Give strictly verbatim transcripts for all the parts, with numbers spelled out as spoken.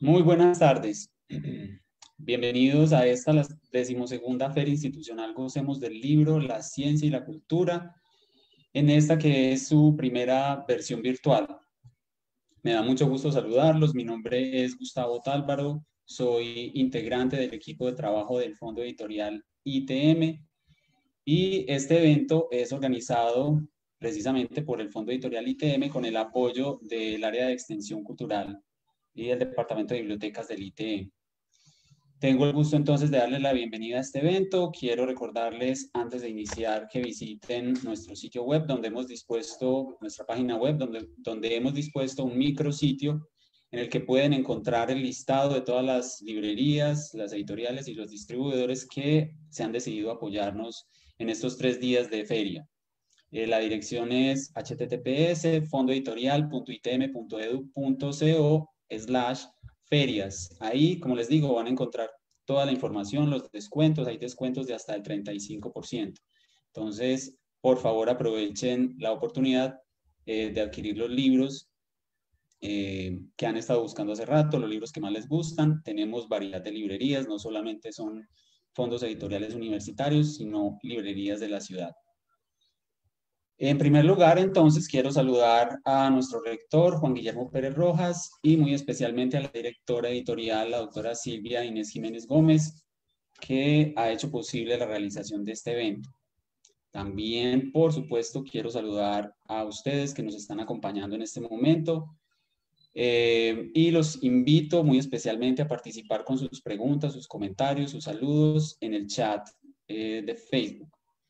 Muy buenas tardes. Bienvenidos a esta, la decimosegunda Feria Institucional Gocemos del Libro, la Ciencia y la Cultura, en esta que es su primera versión virtual. Me da mucho gusto saludarlos. Mi nombre es Gustavo Tálvaro, soy integrante del equipo de trabajo del Fondo Editorial I T M y este evento es organizado precisamente por el Fondo Editorial I T M con el apoyo del área de extensión cultural y el Departamento de Bibliotecas del I T M. Tengo el gusto entonces de darles la bienvenida a este evento. Quiero recordarles antes de iniciar que visiten nuestro sitio web donde hemos dispuesto, nuestra página web donde, donde hemos dispuesto un micrositio en el que pueden encontrar el listado de todas las librerías, las editoriales y los distribuidores que se han decidido apoyarnos en estos tres días de feria. Eh, la dirección es h t t p s fondoeditorial punto i t m punto e d u punto co slash ferias. Ahí, como les digo, van a encontrar toda la información, los descuentos, hay descuentos de hasta el treinta y cinco por ciento. Entonces, por favor, aprovechen la oportunidad eh, de adquirir los libros eh, que han estado buscando hace rato, los libros que más les gustan. Tenemos variedad de librerías, no solamente son fondos editoriales universitarios, sino librerías de la ciudad. En primer lugar, entonces, quiero saludar a nuestro rector, Juan Guillermo Pérez Rojas, y muy especialmente a la directora editorial, la doctora Silvia Inés Jiménez Gómez, que ha hecho posible la realización de este evento. También, por supuesto, quiero saludar a ustedes que nos están acompañando en este momento eh, y los invito muy especialmente a participar con sus preguntas, sus comentarios, sus saludos en el chat eh, de Facebook.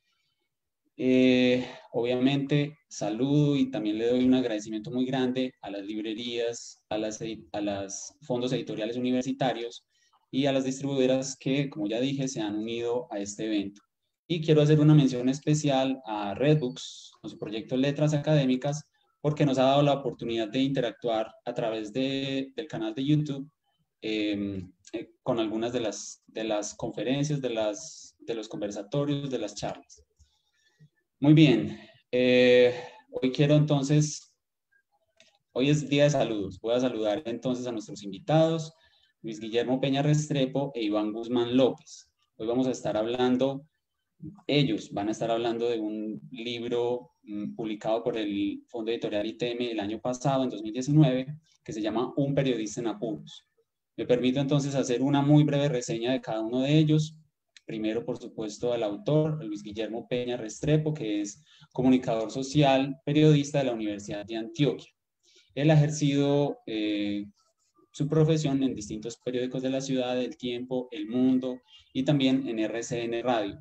Eh, obviamente saludo y también le doy un agradecimiento muy grande a las librerías, a las, a los fondos editoriales universitarios y a las distribuidoras que, como ya dije, se han unido a este evento. Y quiero hacer una mención especial a Redbooks, con su proyecto Letras Académicas, porque nos ha dado la oportunidad de interactuar a través de, del canal de YouTube eh, eh, con algunas de las, de las conferencias, de, las, de los conversatorios, de las charlas. Muy bien, eh, hoy quiero entonces, hoy es día de saludos, voy a saludar entonces a nuestros invitados, Luis Guillermo Peña Restrepo e Iván Guzmán López. Hoy vamos a estar hablando, ellos van a estar hablando de un libro um, publicado por el Fondo Editorial I T M el año pasado, en dos mil diecinueve, que se llama Un periodista en apuros. Me permito entonces hacer una muy breve reseña de cada uno de ellos. Primero, por supuesto, al autor, Luis Guillermo Peña Restrepo, que es comunicador social, periodista de la Universidad de Antioquia. Él ha ejercido eh, su profesión en distintos periódicos de la ciudad, El Tiempo, El Mundo y también en R C N Radio.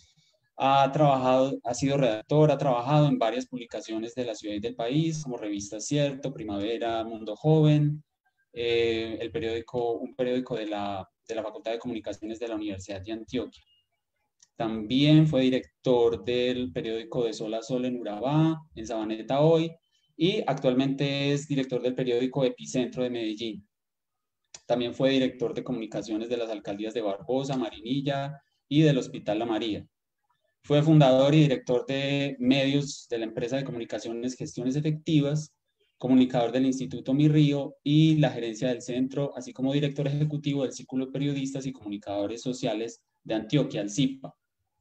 Ha trabajado, ha sido redactor, ha trabajado en varias publicaciones de la ciudad y del país, como Revista Cierto, Primavera, Mundo Joven, eh, el periódico, un periódico de la, de la Facultad de Comunicaciones de la Universidad de Antioquia. También fue director del periódico De Sol a Sol en Urabá, en Sabaneta Hoy, y actualmente es director del periódico Epicentro de Medellín. También fue director de comunicaciones de las alcaldías de Barbosa, Marinilla y del Hospital La María. Fue fundador y director de medios de la empresa de comunicaciones Gestiones Efectivas, comunicador del Instituto Mi Río y la gerencia del centro, así como director ejecutivo del Círculo de Periodistas y Comunicadores Sociales de Antioquia, el C I P A.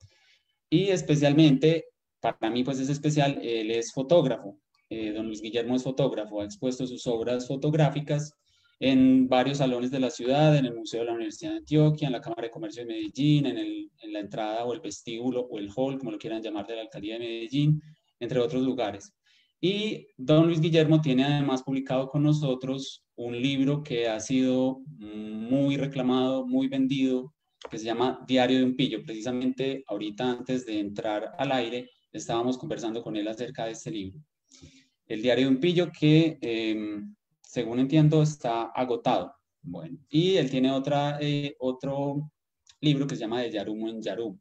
Y especialmente, para mí pues es especial, él es fotógrafo. Eh, don Luis Guillermo es fotógrafo, ha expuesto sus obras fotográficas en varios salones de la ciudad, en el Museo de la Universidad de Antioquia, en la Cámara de Comercio de Medellín, en, el, en la entrada o el vestíbulo o el hall, como lo quieran llamar, de la Alcaldía de Medellín, entre otros lugares. Y don Luis Guillermo tiene además publicado con nosotros un libro que ha sido muy reclamado, muy vendido, que se llama Diario de un Pillo. Precisamente ahorita antes de entrar al aire estábamos conversando con él acerca de este libro. El Diario de un Pillo que, eh, según entiendo, está agotado. Bueno, y él tiene otra, eh, otro libro que se llama De Yarumo en Yarumo.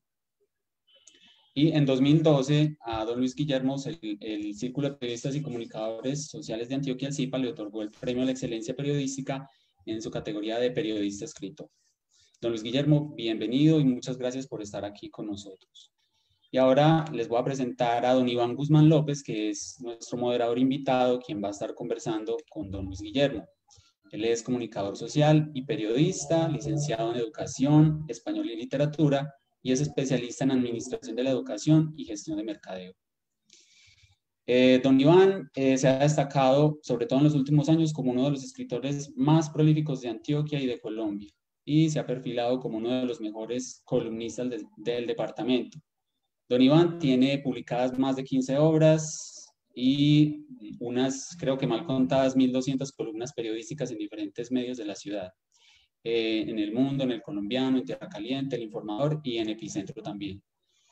Y en dos mil doce a don Luis Guillermo, el, el Círculo de Periodistas y Comunicadores Sociales de Antioquia, el C I P A, le otorgó el Premio a la Excelencia Periodística en su categoría de periodista escritor. Don Luis Guillermo, bienvenido y muchas gracias por estar aquí con nosotros. Y ahora les voy a presentar a don Iván Guzmán López, que es nuestro moderador invitado, quien va a estar conversando con don Luis Guillermo. Él es comunicador social y periodista, licenciado en Educación, Español y Literatura, y es especialista en Administración de la Educación y Gestión de Mercadeo. Eh, don Iván eh, se ha destacado, sobre todo en los últimos años, como uno de los escritores más prolíficos de Antioquia y de Colombia, y se ha perfilado como uno de los mejores columnistas de, del departamento. Don Iván tiene publicadas más de quince obras y unas, creo que mal contadas, mil doscientas columnas periodísticas en diferentes medios de la ciudad. Eh, en El Mundo, en El Colombiano, en Tierra Caliente, El Informador y en Epicentro también.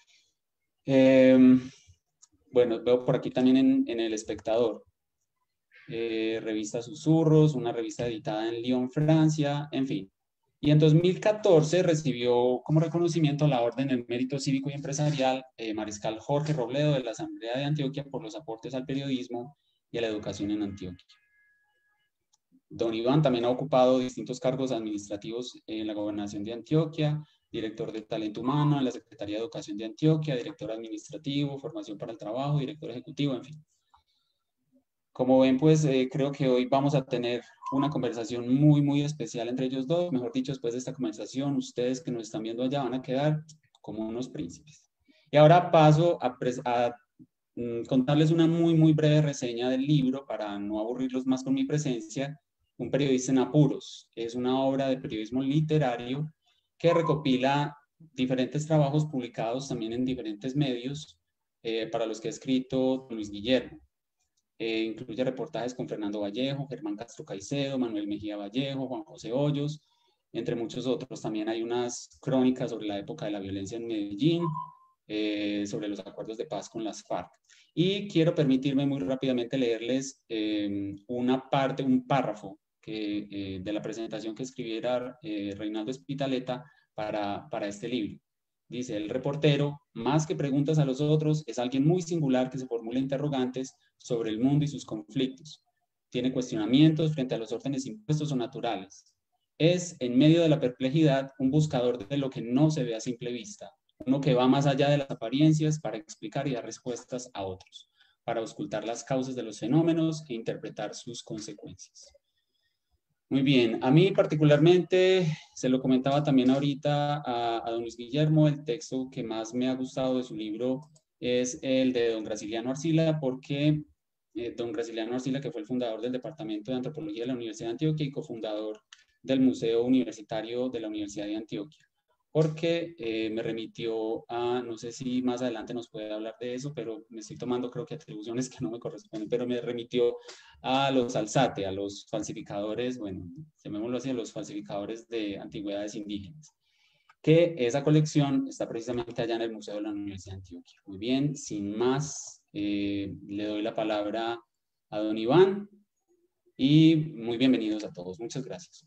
Eh, bueno, veo por aquí también en, en El Espectador. Eh, revista Susurros, una revista editada en Lyon, Francia, en fin. Y en dos mil catorce recibió como reconocimiento la Orden del Mérito Cívico y Empresarial eh, Mariscal Jorge Robledo de la Asamblea de Antioquia por los aportes al periodismo y a la educación en Antioquia. Don Iván también ha ocupado distintos cargos administrativos en la Gobernación de Antioquia, director de Talento Humano en la Secretaría de Educación de Antioquia, director administrativo, formación para el trabajo, director ejecutivo, en fin. Como ven, pues eh, creo que hoy vamos a tener una conversación muy, muy especial entre ellos dos. Mejor dicho, después de esta conversación, ustedes que nos están viendo allá van a quedar como unos príncipes. Y ahora paso a, a mm, contarles una muy, muy breve reseña del libro para no aburrirlos más con mi presencia. Un periodista en apuros. Es una obra de periodismo literario que recopila diferentes trabajos publicados también en diferentes medios eh, para los que ha escrito Luis Guillermo. Eh, incluye reportajes con Fernando Vallejo, Germán Castro Caicedo, Manuel Mejía Vallejo, Juan José Hoyos, entre muchos otros. También hay unas crónicas sobre la época de la violencia en Medellín, eh, sobre los acuerdos de paz con las FARC. Y quiero permitirme muy rápidamente leerles eh, una parte, un párrafo que, eh, de la presentación que escribiera eh, Reinaldo Espitaleta para, para este libro. Dice, el reportero, más que preguntas a los otros, es alguien muy singular que se formula interrogantes sobre el mundo y sus conflictos. Tiene cuestionamientos frente a los órdenes impuestos o naturales. Es, en medio de la perplejidad, un buscador de lo que no se ve a simple vista, uno que va más allá de las apariencias para explicar y dar respuestas a otros, para auscultar las causas de los fenómenos e interpretar sus consecuencias. Muy bien, a mí particularmente, se lo comentaba también ahorita a, a don Luis Guillermo, el texto que más me ha gustado de su libro es el de don Graciliano Arcila, porque eh, don Graciliano Arcila, que fue el fundador del Departamento de Antropología de la Universidad de Antioquia y cofundador del Museo Universitario de la Universidad de Antioquia, porque eh, me remitió a, no sé si más adelante nos puede hablar de eso, pero me estoy tomando creo que atribuciones que no me corresponden, pero me remitió a los alzate, a los falsificadores, bueno, llamémoslo así, a los falsificadores de antigüedades indígenas, que esa colección está precisamente allá en el Museo de la Universidad de Antioquia. Muy bien, sin más, eh, le doy la palabra a don Iván y muy bienvenidos a todos. Muchas gracias.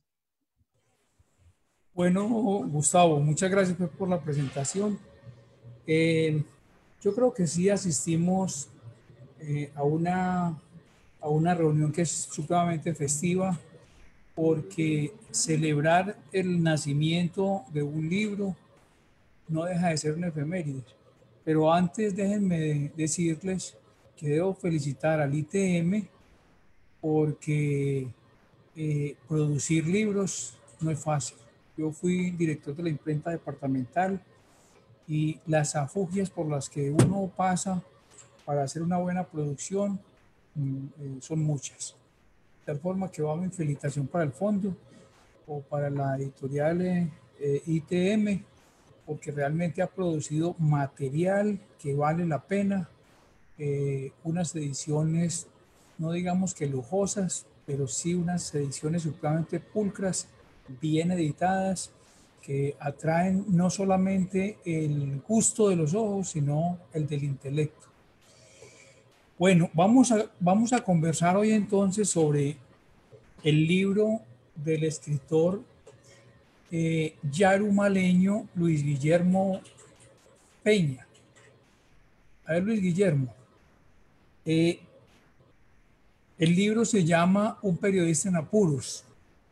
Bueno, Gustavo, muchas gracias pues, por la presentación. Eh, yo creo que sí asistimos eh, a, una, a una reunión que es supremamente festiva, porque celebrar el nacimiento de un libro no deja de ser una efeméride. Pero antes déjenme decirles que debo felicitar al I T M porque eh, producir libros no es fácil. Yo fui director de la imprenta departamental y las afugias por las que uno pasa para hacer una buena producción eh, son muchas. De tal forma que va mi felicitación para el fondo o para la editorial eh, I T M, porque realmente ha producido material que vale la pena, eh, unas ediciones, no digamos que lujosas, pero sí unas ediciones supremamente pulcras, bien editadas, que atraen no solamente el gusto de los ojos, sino el del intelecto. Bueno, vamos a, vamos a conversar hoy entonces sobre el libro del escritor eh, yarumaleño Luis Guillermo Peña. A ver, Luis Guillermo, eh, el libro se llama Un periodista en apuros.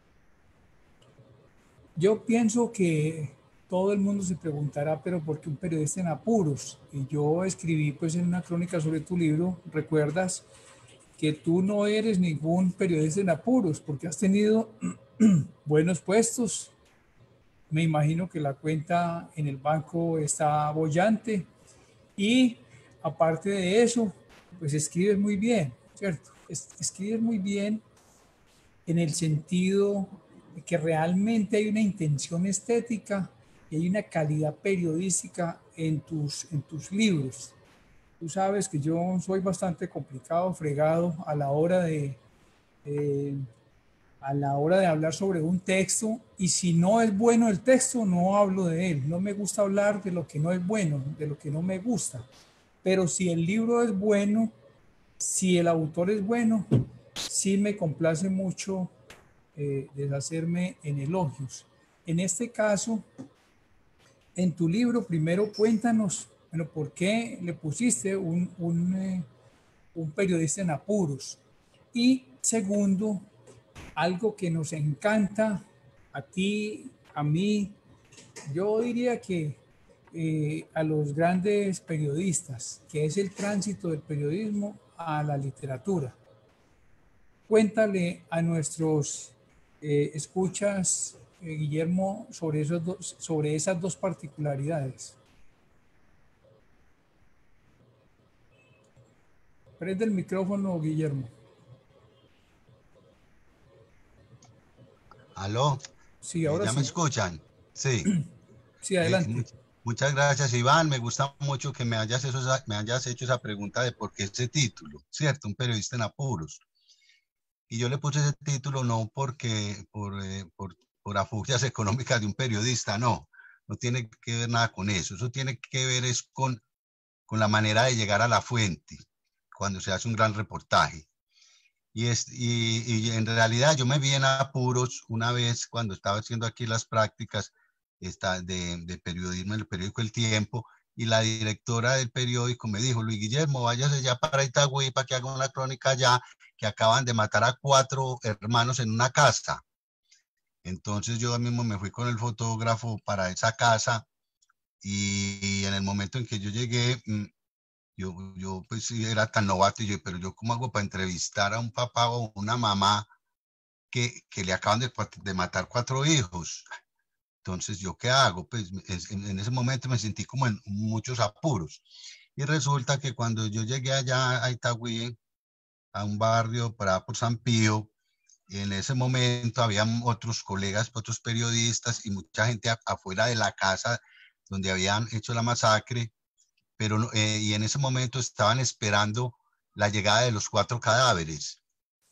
Yo pienso que todo el mundo se preguntará, pero ¿por qué un periodista en apuros? Y yo escribí pues en una crónica sobre tu libro, recuerdas, que tú no eres ningún periodista en apuros, porque has tenido buenos puestos. Me imagino que la cuenta en el banco está bollante y aparte de eso, pues escribes muy bien, ¿cierto? Es, escribes muy bien en el sentido de que realmente hay una intención estética y hay una calidad periodística en tus, en tus libros. Tú sabes que yo soy bastante complicado, fregado a la hora de, eh, a la hora de hablar sobre un texto, y si no es bueno el texto, no hablo de él. No me gusta hablar de lo que no es bueno, de lo que no me gusta. Pero si el libro es bueno, si el autor es bueno, sí me complace mucho eh, deshacerme en elogios. En este caso, en tu libro, primero cuéntanos, bueno, ¿por qué le pusiste un, un, eh, un periodista en apuros? Y segundo, algo que nos encanta a ti, a mí, yo diría que eh, a los grandes periodistas, que es el tránsito del periodismo a la literatura. Cuéntale a nuestros eh, escuchas, eh, Guillermo, sobre, esos dos, sobre esas dos particularidades. Prende el micrófono, Guillermo. ¿Aló? Sí, Eh, ahora ¿ya me sí. escuchan? Sí. Sí, Eh, adelante. much- muchas gracias, Iván. Me gusta mucho que me hayas, hecho esa, me hayas hecho esa pregunta de por qué ese título, ¿cierto? Un periodista en apuros. Y yo le puse ese título no porque, por, eh, por, por afugias económicas de un periodista, no. No tiene que ver nada con eso. Eso tiene que ver es con, con la manera de llegar a la fuente cuando se hace un gran reportaje. Y, es, y, y en realidad yo me vi en apuros una vez cuando estaba haciendo aquí las prácticas esta, de, de periodismo en el periódico El Tiempo, y la directora del periódico me dijo: Luis Guillermo, váyase ya para Itagüí para que haga una crónica allá, que acaban de matar a cuatro hermanos en una casa. Entonces yo mismo me fui con el fotógrafo para esa casa, y, y en el momento en que yo llegué, Yo, yo pues sí era tan novato, y yo, pero yo cómo hago para entrevistar a un papá o una mamá que, que le acaban de, de matar cuatro hijos. Entonces, ¿yo qué hago? Pues en, en ese momento me sentí como en muchos apuros. Y resulta que cuando yo llegué allá a Itagüí, a un barrio para por San Pío, en ese momento habían otros colegas, otros periodistas y mucha gente afuera de la casa donde habían hecho la masacre, pero eh, y en ese momento estaban esperando la llegada de los cuatro cadáveres.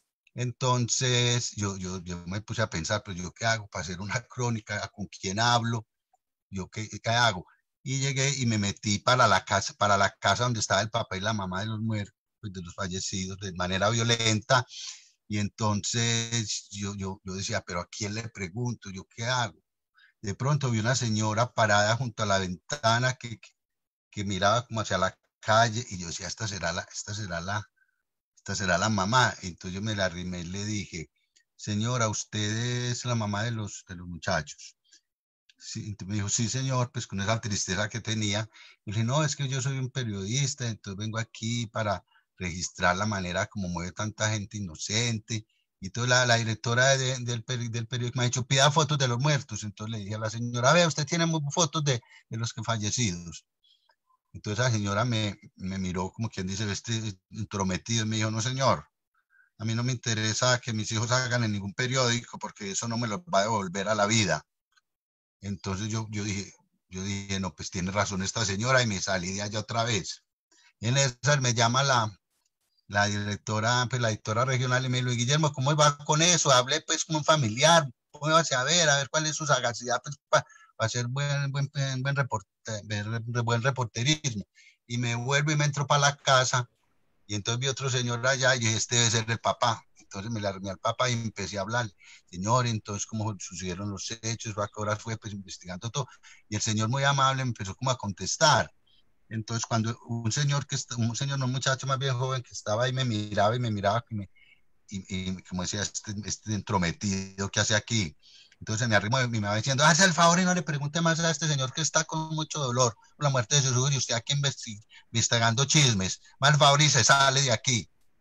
Entonces yo, yo, yo me puse a pensar, pero yo qué hago para hacer una crónica, con quién hablo, yo qué, qué hago. Y llegué y me metí para la casa, para la casa donde estaba el papá y la mamá de los muertos, de los fallecidos, de manera violenta. Y entonces yo, yo, yo decía, pero ¿a quién le pregunto? ¿Yo qué hago? De pronto vi una señora parada junto a la ventana que, que que miraba como hacia la calle, y yo decía, esta será la, esta será la, esta será la mamá. Entonces yo me la arrimé y le dije: señora, usted es la mamá de los, de los muchachos. Sí, me dijo: sí, señor, pues con esa tristeza que tenía. Y le dije: no, es que yo soy un periodista, entonces vengo aquí para registrar la manera como mueve tanta gente inocente. Y entonces la, la directora de, del, peri, del periódico me ha dicho: pida fotos de los muertos. Entonces le dije a la señora: vea, usted tiene fotos de, de los que fallecidos. Entonces la señora me, me miró como quien dice, este entrometido, y me dijo: no, señor, a mí no me interesa que mis hijos hagan en ningún periódico, porque eso no me lo va a devolver a la vida. Entonces yo, yo dije, yo dije, no, pues tiene razón esta señora, y me salí de allá otra vez. Y en esa me llama la, la directora, pues la directora regional, y me dijo: Guillermo, ¿cómo va con eso? Hablé pues como un familiar, póngase a ver, a ver cuál es su sagacidad, pues, para pa hacer buen, buen, buen, reporte, buen reporterismo. Y me vuelvo y me entro para la casa, y entonces vi otro señor allá, y este debe ser el papá. Entonces me le arrimé al papá y empecé a hablar: señor, entonces cómo sucedieron los hechos, a qué horas fue, pues investigando todo. Y el señor, muy amable, me empezó como a contestar. Entonces cuando un señor, que está, un señor, no, un muchacho más bien joven que estaba ahí, me miraba y me miraba, y, me, y, y como decía, este, este entrometido, ¿qué hace aquí? Entonces me arrimo y me va diciendo: hace el favor y no le pregunte más a este señor que está con mucho dolor por la muerte de sus hijos, y usted aquí investigando chismes, más el favor y se sale de aquí.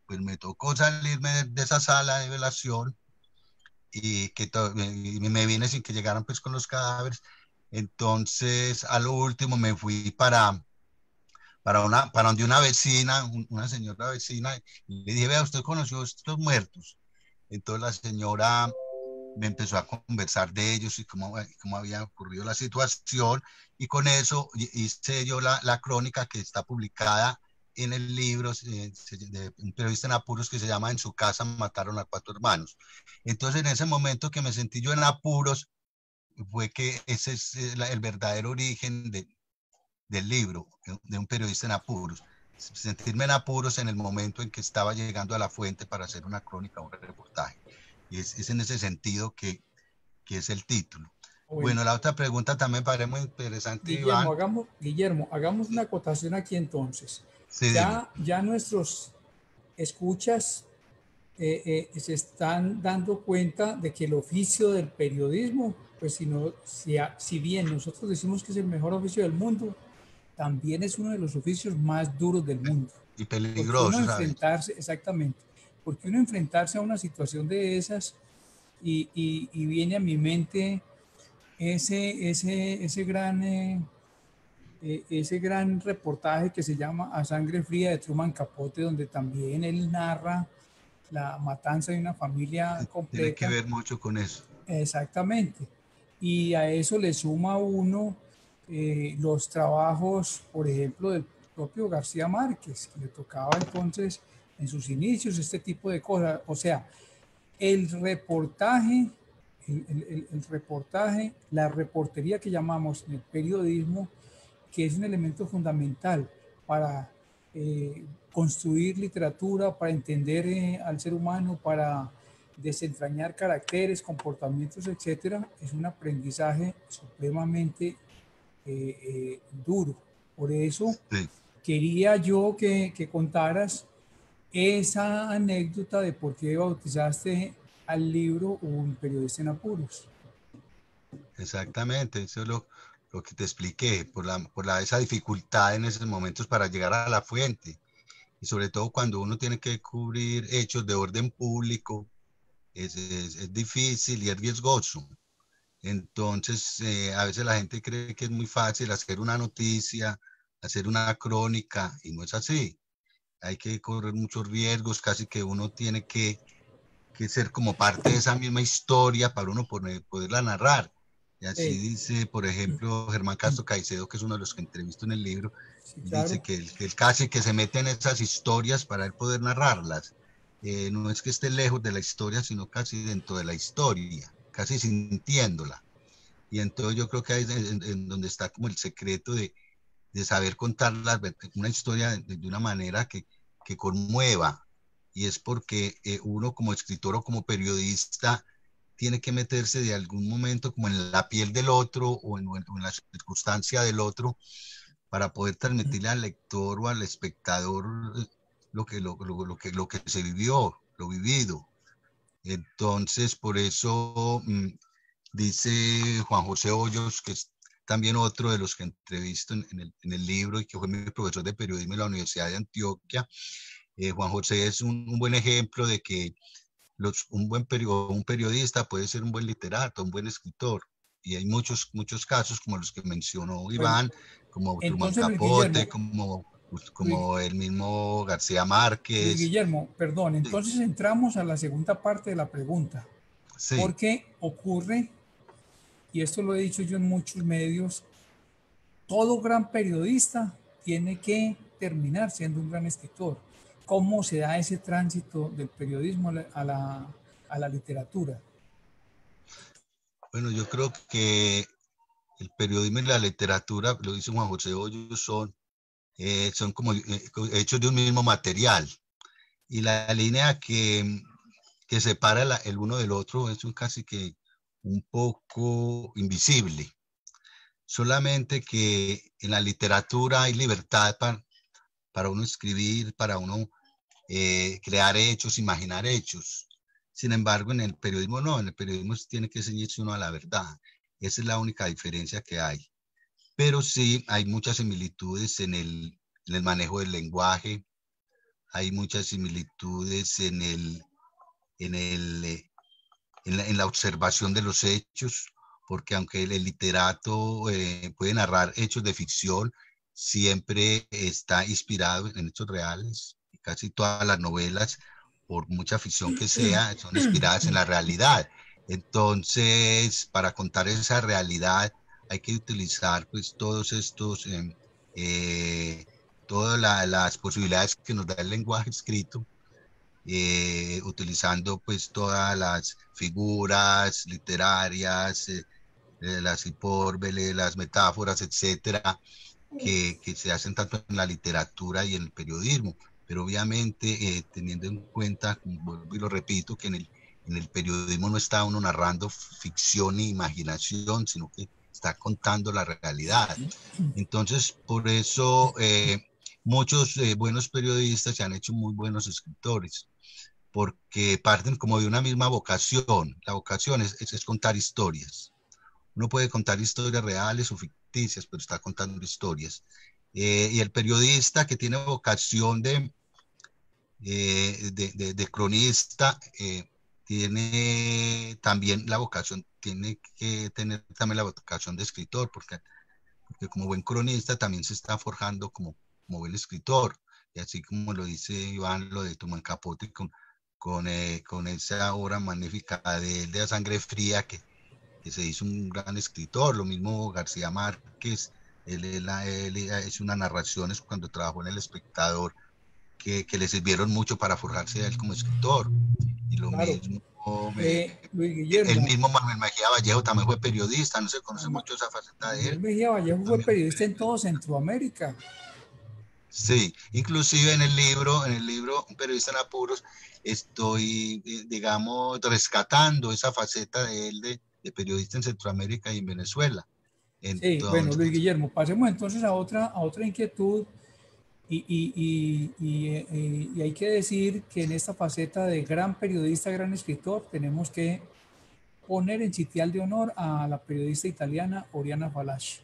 pues me tocó salirme de, de esa sala de velación y que to, y me vine sin que llegaran pues con los cadáveres. Entonces, a lo último me fui para, para, una, para donde una vecina, una señora vecina, y le dije, vea, ¿usted conoció a estos muertos? Entonces la señora me empezó a conversar de ellos y cómo, cómo había ocurrido la situación, y con eso hice yo la, la crónica que está publicada en el libro eh, de un periodista en apuros que se llama En su casa mataron a cuatro hermanos. Entonces en ese momento que me sentí yo en apuros, fue que ese es el, el verdadero origen de, del libro, de un periodista en apuros. Sentirme en apuros en el momento en que estaba llegando a la fuente para hacer una crónica o un reportaje. Y es, es en ese sentido que, que es el título. Bueno. bueno, la otra pregunta también parece muy interesante, Guillermo, Iván. Hagamos, Guillermo, hagamos una acotación aquí entonces. Sí, ya, ya nuestros escuchas eh, eh, se están dando cuenta de que el oficio del periodismo, pues si, no, si, si bien nosotros decimos que es el mejor oficio del mundo, también es uno de los oficios más duros del mundo. Y peligroso, porque uno enfrentarse, ¿sabes? Exactamente, porque uno enfrentarse a una situación de esas y, y, y viene a mi mente ese, ese, ese gran... Eh, ese gran reportaje que se llama A Sangre Fría de Truman Capote, donde también él narra la matanza de una familia completa. Tiene que ver mucho con eso. Exactamente. Y a eso le suma uno eh, los trabajos, por ejemplo, del propio García Márquez, que le tocaba entonces en sus inicios este tipo de cosas. O sea, el reportaje, el, el, el reportaje, la reportería que llamamos en el periodismo, que es un elemento fundamental para eh, construir literatura, para entender eh, al ser humano, para desentrañar caracteres, comportamientos, etcétera, es un aprendizaje supremamente eh, eh, duro. Por eso sí. quería yo que, que contaras esa anécdota de por qué bautizaste al libro Un periodista en apuros. Exactamente, eso es lo, lo que te expliqué, por, la, por la, esa dificultad en esos momentos para llegar a la fuente. Y sobre todo cuando uno tiene que cubrir hechos de orden público, es, es, es difícil y es riesgoso. Entonces, eh, a veces la gente cree que es muy fácil hacer una noticia, hacer una crónica, y no es así. Hay que correr muchos riesgos, casi que uno tiene que, que ser como parte de esa misma historia para uno poder, poderla narrar. Y así sí. dice, por ejemplo, Germán Castro Caicedo, que es uno de los que entrevisto en el libro, sí, claro. dice que él, que él casi que se mete en esas historias para él poder narrarlas. Eh, no es que esté lejos de la historia, sino casi dentro de la historia, casi sintiéndola. Y entonces yo creo que ahí es en, en donde está como el secreto de, de saber contar la, una historia de, de una manera que, que conmueva. Y es porque eh, uno como escritor o como periodista tiene que meterse de algún momento como en la piel del otro o en, o en la circunstancia del otro para poder transmitirle al lector o al espectador lo que, lo, lo, lo que, lo que se vivió, lo vivido. Entonces, por eso mmm, dice Juan José Hoyos, que es también otro de los que entrevisto en, en, el, en el libro y que fue mi profesor de periodismo en la Universidad de Antioquia. Eh, Juan José es un, un buen ejemplo de que Los, un buen period, un periodista puede ser un buen literato, un buen escritor. Y hay muchos, muchos casos como los que mencionó Iván, bueno, como Truman Capote, como, como el mismo García Márquez. Luis Guillermo, perdón, entonces sí. entramos a la segunda parte de la pregunta. Sí. Porque ocurre, y esto lo he dicho yo en muchos medios, todo gran periodista tiene que terminar siendo un gran escritor. ¿Cómo se da ese tránsito del periodismo a la, a la literatura? Bueno, yo creo que el periodismo y la literatura, lo dice Juan José Hoyos, son, eh, son como eh, hechos de un mismo material. Y la línea que, que separa la, el uno del otro es un casi que un poco invisible. Solamente que en la literatura hay libertad para, para uno escribir, para uno Eh, crear hechos, imaginar hechos. Sin embargo, en el periodismo no, en el periodismo tiene que ceñirse uno a la verdad. Esa es la única diferencia que hay. Pero sí hay muchas similitudes en el, en el manejo del lenguaje, hay muchas similitudes en, el, en, el, eh, en, la, en la observación de los hechos, porque aunque el, el literato eh, puede narrar hechos de ficción, siempre está inspirado en hechos reales. Casi todas las novelas, por mucha ficción que sea, son inspiradas en la realidad. Entonces, para contar esa realidad, hay que utilizar pues todos estos, eh, eh, todas la, las posibilidades que nos da el lenguaje escrito, eh, utilizando pues todas las figuras literarias, eh, eh, las hipórbeles, las metáforas, etcétera, que, que se hacen tanto en la literatura y en el periodismo, pero obviamente eh, teniendo en cuenta, vuelvo y lo repito, que en el, en el periodismo no está uno narrando ficción ni imaginación, sino que está contando la realidad. Entonces, por eso eh, muchos eh, buenos periodistas se han hecho muy buenos escritores, porque parten como de una misma vocación. La vocación es, es, es contar historias. Uno puede contar historias reales o ficticias, pero está contando historias. Eh, y el periodista que tiene vocación de, eh, de, de, de, cronista, eh, tiene también la vocación, tiene que tener también la vocación de escritor, porque, porque como buen cronista también se está forjando como, como buen escritor. Y así como lo dice Iván, lo de Truman Capote, con, con, eh, con esa obra magnífica de, de La Sangre Fría, que que se hizo un gran escritor, lo mismo García Márquez, él, él, él es una narración, es cuando trabajó en El Espectador, que, que le sirvieron mucho para forjarse a él como escritor. Y lo Claro. mismo, Eh, eh, Luis Guillermo. el mismo Manuel Mejía Vallejo también fue periodista, no se conoce mucho esa faceta de él. Manuel Mejía Vallejo fue periodista en todo Centroamérica. Sí, inclusive en el libro, en el libro Un periodista en apuros, estoy, digamos, rescatando esa faceta de él de, de periodista en Centroamérica y en Venezuela. Entonces, sí, bueno, Luis Guillermo, pasemos entonces a otra, a otra inquietud y, y, y, y, y hay que decir que en esta faceta de gran periodista, gran escritor, tenemos que poner en sitial de honor a la periodista italiana Oriana Fallaci.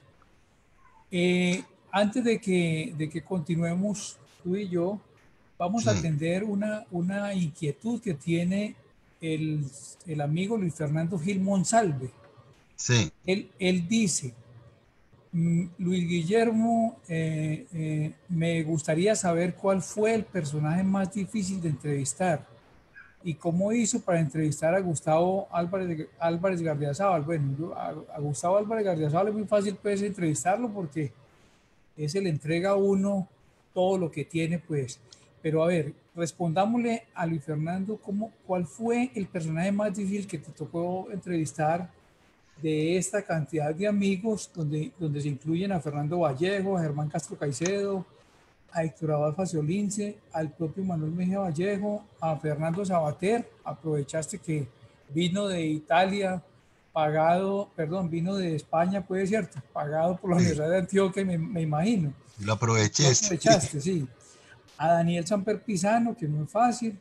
Eh, antes de que, de que continuemos tú y yo, vamos sí. a atender una, una inquietud que tiene el, el amigo Luis Fernando Gil Monsalve. Sí. Él, él dice, Luis Guillermo, eh, eh, me gustaría saber cuál fue el personaje más difícil de entrevistar y cómo hizo para entrevistar a Gustavo Álvarez, Álvarez Gardiazabal. Bueno, yo, a, a Gustavo Álvarez Gardiazabal es muy fácil pues entrevistarlo porque ese le entrega a uno todo lo que tiene pues. Pero a ver, respondámosle a Luis Fernando, ¿cómo, ¿cuál fue el personaje más difícil que te tocó entrevistar de esta cantidad de amigos donde, donde se incluyen a Fernando Vallejo, a Germán Castro Caicedo, a Héctor Abad Faciolince, al propio Manuel Mejía Vallejo, a Fernando Sabater? Aprovechaste que vino de Italia, pagado, perdón, vino de España, puede ser cierto, pagado por la sí. Universidad de Antioquia, me, me imagino. Lo aproveché. Lo aprovechaste, sí. A Daniel Samper Pisano, que no es fácil,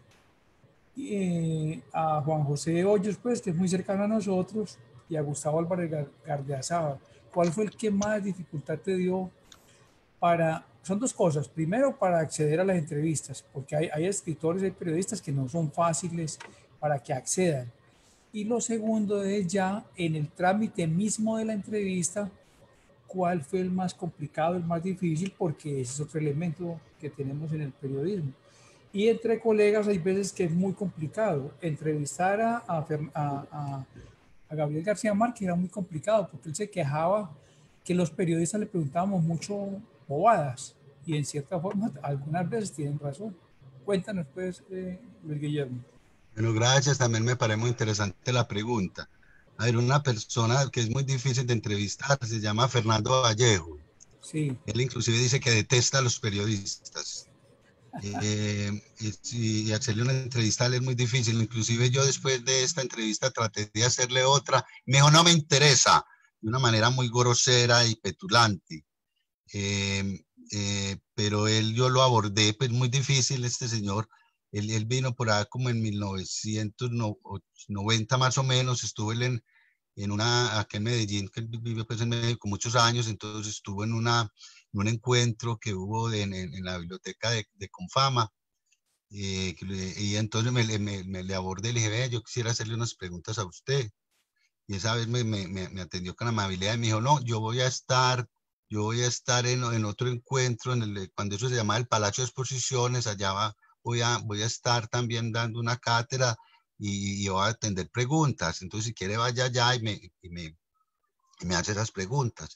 eh, a Juan José Hoyos, pues, que es muy cercano a nosotros, y a Gustavo Álvarez Gardiazabal. ¿Cuál fue el que más dificultad te dio para, son dos cosas, primero para acceder a las entrevistas, porque hay, hay escritores, hay periodistas que no son fáciles para que accedan, y lo segundo es ya en el trámite mismo de la entrevista, cuál fue el más complicado, el más difícil, porque ese es otro elemento que tenemos en el periodismo. Y entre colegas hay veces que es muy complicado. Entrevistar a, a, a, a Gabriel García Márquez era muy complicado porque él se quejaba que los periodistas le preguntábamos mucho bobadas y en cierta forma algunas veces tienen razón. Cuéntanos pues, eh, Luis Guillermo. Bueno, gracias. También me parece muy interesante la pregunta. A ver, una persona que es muy difícil de entrevistar se llama Fernando Vallejo. Sí. Él inclusive dice que detesta a los periodistas. eh, y, y hacerle una entrevista a él es muy difícil. Inclusive yo después de esta entrevista traté de hacerle otra. Me dijo, no me interesa, de una manera muy grosera y petulante. Eh, eh, pero él, yo lo abordé, pues muy difícil este señor. Él, él vino por ahí como en mil novecientos noventa más o menos, estuvo él en, en una, aquí en Medellín, que él vive pues en México muchos años, entonces estuvo en, una, en un encuentro que hubo de, en, en la biblioteca de, de Confama, Eh, y entonces me, me, me le abordé y le dije, vea, yo quisiera hacerle unas preguntas a usted. Y esa vez me, me, me atendió con amabilidad y me dijo, no, yo voy a estar, yo voy a estar en, en otro encuentro, en el, cuando eso se llama el Palacio de Exposiciones, allá va, voy, a, voy a estar también dando una cátedra y, y voy a atender preguntas. Entonces, si quiere, vaya allá y me, y me, y me hace esas preguntas.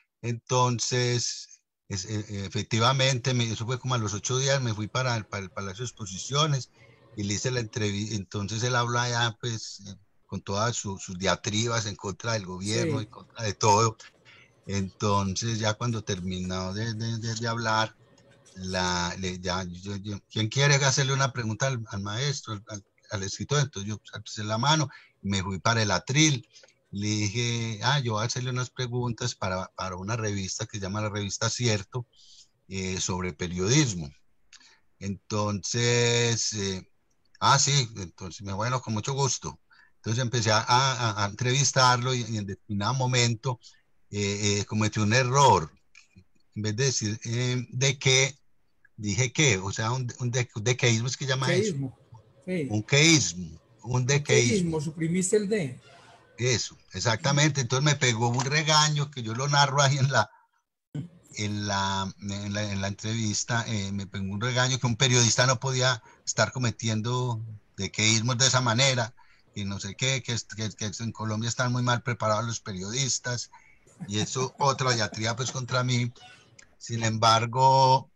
Entonces, es, e, efectivamente, me, eso fue como a los ocho días, me fui para, para el Palacio de Exposiciones y le hice la entrevista. Entonces él habla ya, pues, con todas sus, sus diatribas en contra del gobierno, Sí. en contra de todo. Entonces, ya cuando terminó de, de, de, de hablar, la, le, ya, yo, yo, ¿quién quiere hacerle una pregunta al, al maestro, al, al escritor? Entonces yo puse la mano, me fui para el atril. Le dije, ah, yo voy a hacerle unas preguntas para, para una revista que se llama la revista Cierto, eh, sobre periodismo. Entonces, eh, ah, sí, entonces, bueno, con mucho gusto. Entonces empecé a, a, a entrevistarlo y, y, en determinado momento eh, eh, cometí un error. En vez de decir eh, de qué, dije qué, o sea, un, un, de, un dequeísmo es que llama eso. Queísmo. Sí. Un queísmo, un Un queísmo, dequeísmo. suprimiste el D. Eso, exactamente. Entonces me pegó un regaño que yo lo narro ahí en la, en la, en la, en la entrevista. Eh, me pegó un regaño que un periodista no podía estar cometiendo dequeísmos de esa manera. Y no sé qué, que, que, que en Colombia están muy mal preparados los periodistas. Y eso, otra diatriba pues contra mí. Sin embargo,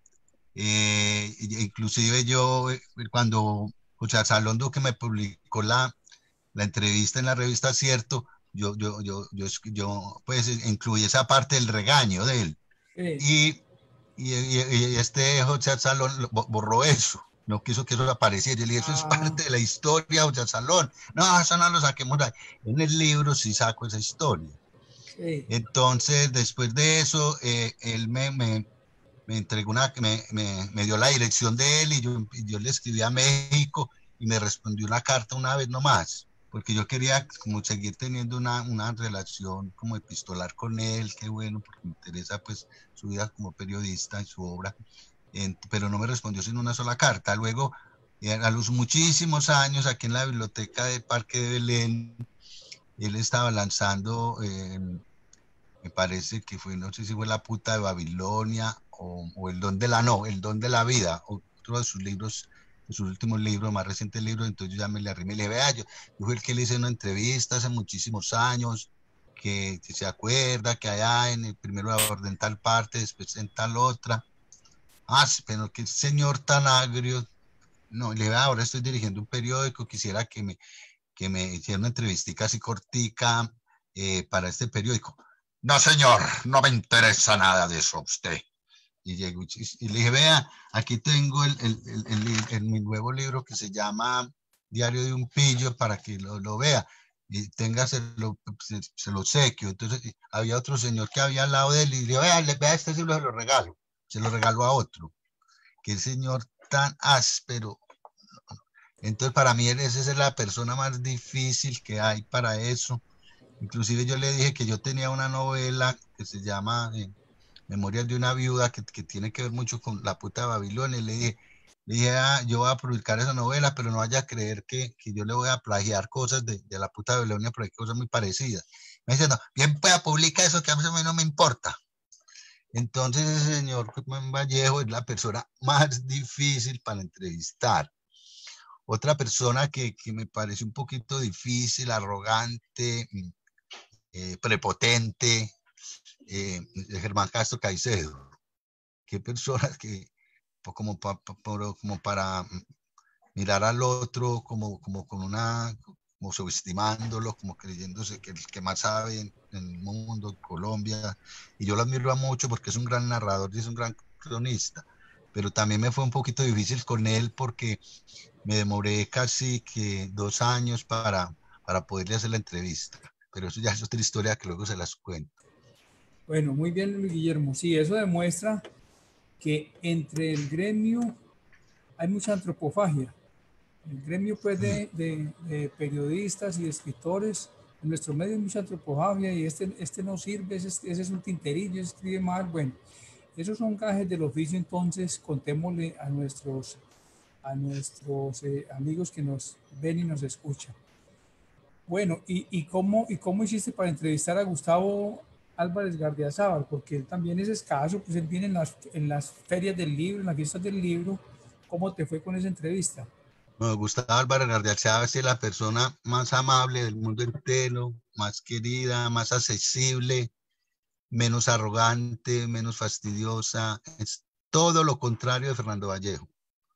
eh, inclusive yo, cuando José Salón Duque me publicó la, la entrevista en la revista Cierto, yo, yo, yo, yo, yo pues incluí esa parte del regaño de él. Sí. Y, y, y este José Salón borró eso. No quiso que eso apareciera. Yo le dije, eso es Ah, parte de la historia, José Salón. No, eso no lo saquemos ahí. En el libro sí saco esa historia. sí. Entonces, después de eso, eh, él me, me, me entregó una, me, me, me, dio la dirección de él y yo, y yo le escribí a México y me respondió una carta una vez nomás, porque yo quería como seguir teniendo una, una relación como epistolar con él, qué bueno, porque me interesa pues su vida como periodista y su obra, en, pero no me respondió sin una sola carta. Luego, eh, a los muchísimos años, aquí en la biblioteca del Parque de Belén, él estaba lanzando... Eh, me parece que fue, no sé si fue La puta de Babilonia o, o El don de la, no, El don de la vida, otro de sus libros, de sus últimos libros, más recientes libros. Entonces yo ya me le arrimé y le dije, vea, yo, yo fui el que le hice una entrevista hace muchísimos años, que, que se acuerda que allá en el primero abordé en tal parte, después en tal otra. Ah, pero qué señor tan agrio. No, le dije, ahora estoy dirigiendo un periódico, quisiera que me, que me hiciera una entrevistica así cortica eh, para este periódico. No, señor, no me interesa nada de eso a usted. Y, llego, y le dije, vea, aquí tengo el, el, el, el, el, mi nuevo libro que se llama Diario de un Pillo para que lo, lo vea y tenga, se lo, se, se lo sequio. Entonces había otro señor que había al lado de él y le dije, vea, vea este libro, se lo regalo. Se lo regalo a otro. Que el señor tan áspero. Entonces para mí esa es la persona más difícil que hay para eso. Inclusive yo le dije que yo tenía una novela que se llama eh, Memorias de una viuda, que, que tiene que ver mucho con La puta de Babilonia. Y le dije, le dije ah, yo voy a publicar esa novela, pero no vaya a creer que, que yo le voy a plagiar cosas de, de La puta de Babilonia, porque hay cosas muy parecidas. Me dice, no, bien pueda publicar eso, que a mí no me importa. Entonces ese señor Vallejo es la persona más difícil para entrevistar. Otra persona que, que me parece un poquito difícil, arrogante, eh, prepotente, eh, Germán Castro Caicedo. Qué personas que, como, pa, pa, como para mirar al otro, como, como con una, como subestimándolo, como creyéndose que el que más sabe en, en el mundo, en Colombia. Y yo lo admiro mucho porque es un gran narrador y es un gran cronista. Pero también me fue un poquito difícil con él porque me demoré casi que dos años para, para poderle hacer la entrevista. Pero eso ya es otra historia que luego se las cuento. Bueno, muy bien, Luis Guillermo. Sí, eso demuestra que entre el gremio hay mucha antropofagia. El gremio pues, de, de, de periodistas y de escritores, en nuestro medio hay mucha antropofagia y este, este no sirve, ese, ese es un tinterillo, ese escribe mal. Bueno, esos son gajes del oficio, entonces contémosle a nuestros a nuestros eh, amigos que nos ven y nos escuchan. Bueno, ¿y, y, cómo, ¿y cómo hiciste para entrevistar a Gustavo Álvarez Gardiazabal? Porque él también es escaso, pues él viene en las, en las ferias del libro, en las fiestas del libro. ¿Cómo te fue con esa entrevista? Bueno, Gustavo Álvarez Gardiazabal es la persona más amable del mundo entero, más querida, más accesible, menos arrogante, menos fastidiosa. Es todo lo contrario de Fernando Vallejo.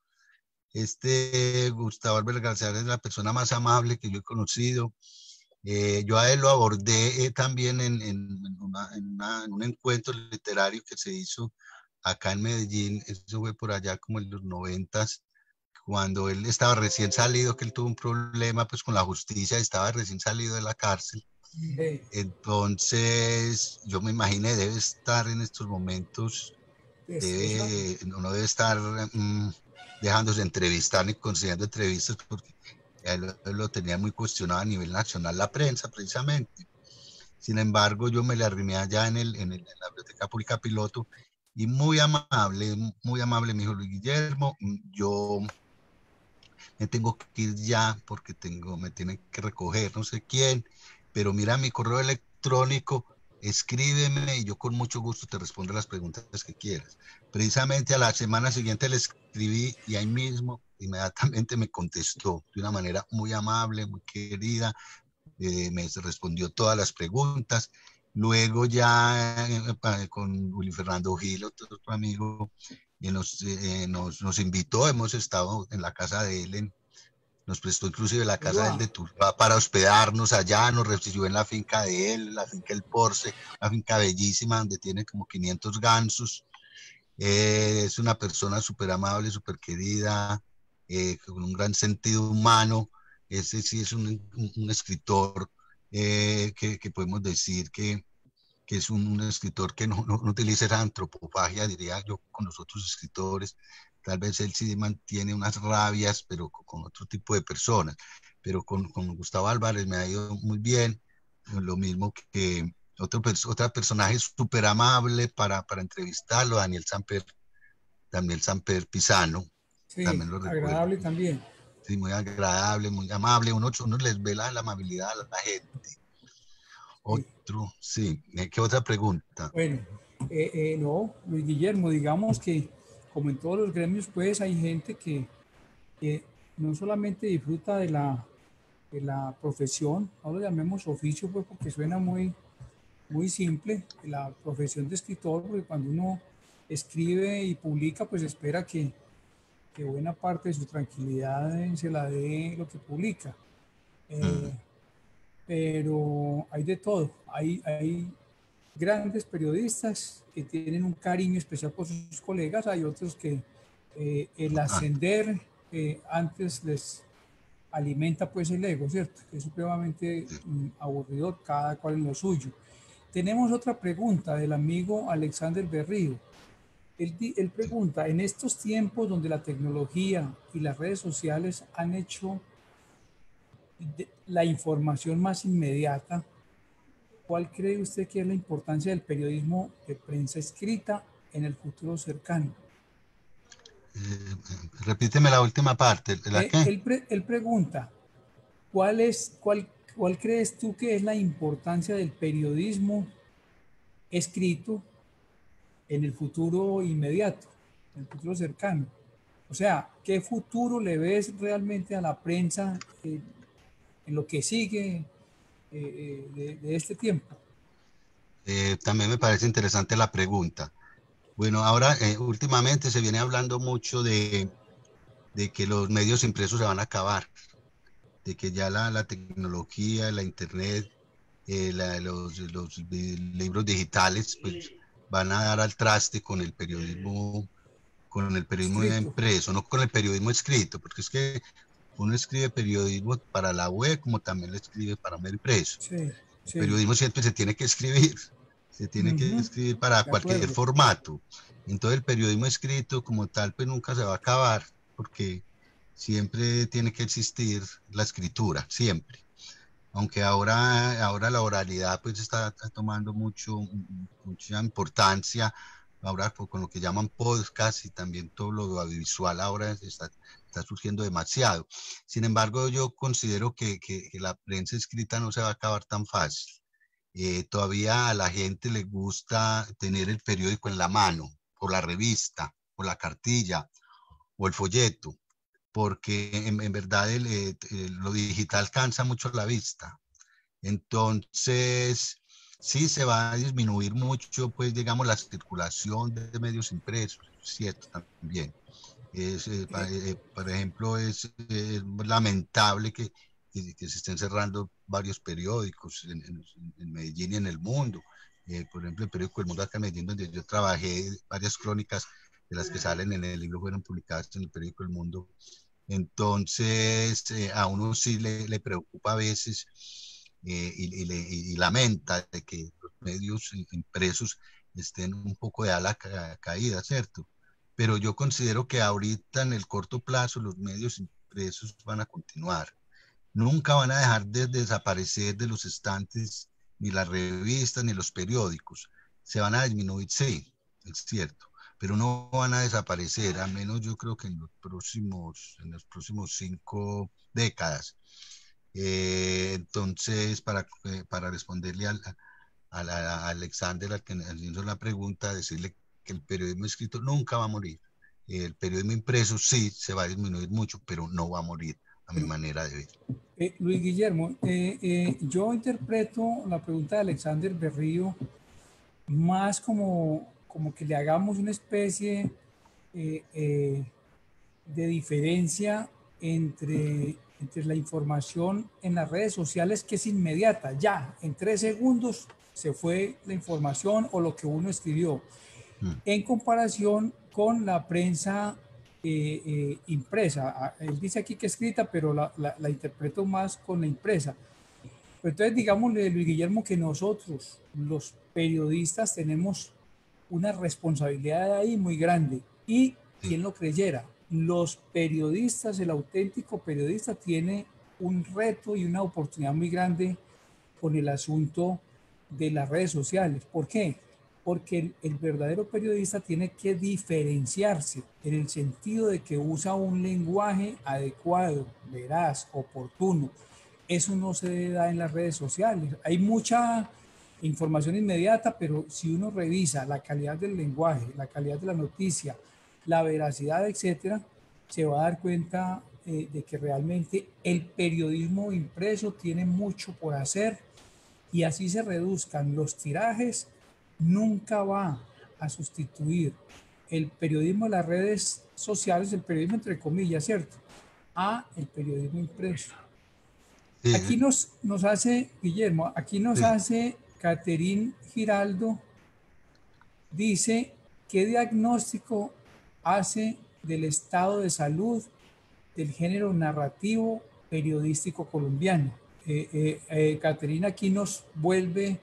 Este Gustavo Álvarez Gardiazabal es la persona más amable que yo he conocido. Eh, yo a él lo abordé eh, también en, en, una, en, una, en un encuentro literario que se hizo acá en Medellín. Eso fue por allá como en los noventas, cuando él estaba recién salido, que él tuvo un problema pues con la justicia, estaba recién salido de la cárcel. Hey. Entonces yo me imaginé, debe estar en estos momentos, debe, no debe estar um, dejándose entrevistar ni consiguiendo entrevistas, porque él, él lo tenía muy cuestionado a nivel nacional la prensa precisamente. Sin embargo, yo me le arrimé allá en, el, en, el, en la Biblioteca Pública Piloto, y muy amable, muy amable me dijo: Luis Guillermo, yo me tengo que ir ya porque tengo, me tienen que recoger no sé quién, pero mira mi correo electrónico, escríbeme y yo con mucho gusto te respondo las preguntas que quieras. Precisamente a la semana siguiente le escribí y ahí mismo inmediatamente me contestó de una manera muy amable, muy querida, eh, me respondió todas las preguntas. Luego ya eh, con Willy Fernando Gil, otro, otro amigo, y nos, eh, nos, nos invitó, hemos estado en la casa de él, en, nos prestó inclusive la casa de él de Tuluá para hospedarnos allá, nos recibió en la finca de él, la finca El Porce, una finca bellísima donde tiene como quinientos gansos. Eh, es una persona súper amable, súper querida, eh, con un gran sentido humano. Ese sí es un, un, un escritor eh, que, que podemos decir que, que es un, un escritor que no, no, no utiliza esa antropofagia, diría yo, con los otros escritores. Tal vez él sí mantiene unas rabias, pero con, con otro tipo de personas. Pero con, con Gustavo Álvarez me ha ido muy bien. Lo mismo que otro, otro personaje súper amable para, para entrevistarlo, Daniel Samper, Daniel Samper Pisano. Sí, también lo agradable recuerdo. también. Sí, muy agradable, muy amable. Uno, uno les ve la, la amabilidad a la gente. Otro, sí. ¿Qué otra pregunta? Bueno, eh, eh, no, Luis Guillermo, digamos que como en todos los gremios, pues hay gente que, que no solamente disfruta de la, de la profesión, no lo llamemos oficio, pues porque suena muy, muy simple, la profesión de escritor, porque cuando uno escribe y publica, pues espera que, que buena parte de su tranquilidad se la dé lo que publica. Eh, pero hay de todo, hay, hay grandes periodistas que tienen un cariño especial por sus colegas, hay otros que eh, el ascender eh, antes les alimenta pues el ego, ¿cierto? Es supremamente mm, aburrido, cada cual en lo suyo. Tenemos otra pregunta del amigo Alexander Berrío. Él, él pregunta, en estos tiempos donde la tecnología y las redes sociales han hecho la información más inmediata, ¿cuál cree usted que es la importancia del periodismo de prensa escrita en el futuro cercano? Eh, repíteme la última parte. ¿La eh, qué? Él, pre, él pregunta, ¿cuál, es, cuál, ¿cuál crees tú que es la importancia del periodismo escrito en el futuro inmediato, en el futuro cercano? O sea, ¿qué futuro le ves realmente a la prensa en, en lo que sigue eh, de, de este tiempo? Eh, también me parece interesante la pregunta. Bueno, ahora eh, últimamente se viene hablando mucho de, de que los medios impresos se van a acabar, de que ya la, la tecnología, la internet, eh, la, los, los libros digitales, pues van a dar al traste con el periodismo, con el periodismo Escrito. impreso, no con el periodismo escrito, porque es que uno escribe periodismo para la web como también lo escribe para un impreso. Sí, El sí. periodismo siempre se tiene que escribir, se tiene uh-huh. que escribir para de cualquier acuerdo. formato. Entonces el periodismo escrito como tal pues nunca se va a acabar, porque siempre tiene que existir la escritura, siempre. Aunque ahora, ahora la oralidad pues está, está tomando mucho, mucha importancia, ahora con lo que llaman podcast y también todo lo audiovisual ahora está está surgiendo demasiado. Sin embargo, yo considero que, que, que la prensa escrita no se va a acabar tan fácil. Eh, todavía a la gente le gusta tener el periódico en la mano, o la revista, o la cartilla, o el folleto, porque en, en verdad el, eh, lo digital cansa mucho la vista. Entonces, sí se va a disminuir mucho, pues, digamos, la circulación de medios impresos, cierto, también. Es, eh, eh, por ejemplo, es, es lamentable que, que, que, se estén cerrando varios periódicos en, en, en Medellín y en el mundo. Eh, por ejemplo, el periódico El Mundo acá en Medellín, donde yo trabajé, varias crónicas de las que salen en el libro fueron publicadas en el periódico El Mundo. Entonces, eh, a uno sí le, le preocupa a veces eh, y, y, le, y lamenta de que los medios impresos estén un poco de ala ca caída, ¿cierto? Pero yo considero que ahorita en el corto plazo los medios impresos van a continuar. Nunca van a dejar de desaparecer de los estantes ni las revistas ni los periódicos. Se van a disminuir, sí, es cierto, pero no van a desaparecer, al menos yo creo que en los próximos, en los próximos cinco décadas. Eh, entonces, para, eh, para responderle al, a, la, a Alexander, al que hizo la pregunta, decirle que el periodismo escrito nunca va a morir. El periodismo impreso sí se va a disminuir mucho, pero no va a morir, a mi manera de ver. Eh, Luis Guillermo, eh, eh, yo interpreto la pregunta de Alexander Berrío más como, como que le hagamos una especie eh, eh, de diferencia entre, entre la información en las redes sociales, que es inmediata, ya, en tres segundos se fue la información o lo que uno escribió, mm. en comparación con la prensa eh, eh, impresa. Él dice aquí que escrita, pero la, la, la interpreto más con la impresa. Pero entonces, digámosle, Luis Guillermo, que nosotros, los periodistas, tenemos una responsabilidad ahí muy grande. Y quien lo creyera, los periodistas, el auténtico periodista tiene un reto y una oportunidad muy grande con el asunto de las redes sociales. ¿Por qué? Porque el, el verdadero periodista tiene que diferenciarse en el sentido de que usa un lenguaje adecuado, veraz, oportuno. Eso no se da en las redes sociales. Hay mucha información inmediata, pero si uno revisa la calidad del lenguaje, la calidad de la noticia, la veracidad, etcétera, se va a dar cuenta eh, de que realmente el periodismo impreso tiene mucho por hacer, y así se reduzcan los tirajes, nunca va a sustituir el periodismo de las redes sociales, el periodismo entre comillas, ¿cierto?, a el periodismo impreso. Sí. Aquí nos, nos hace, Guillermo, aquí nos sí. hace Caterín Giraldo, dice, ¿qué diagnóstico hace del estado de salud del género narrativo periodístico colombiano? Eh, eh, eh, Caterina aquí nos vuelve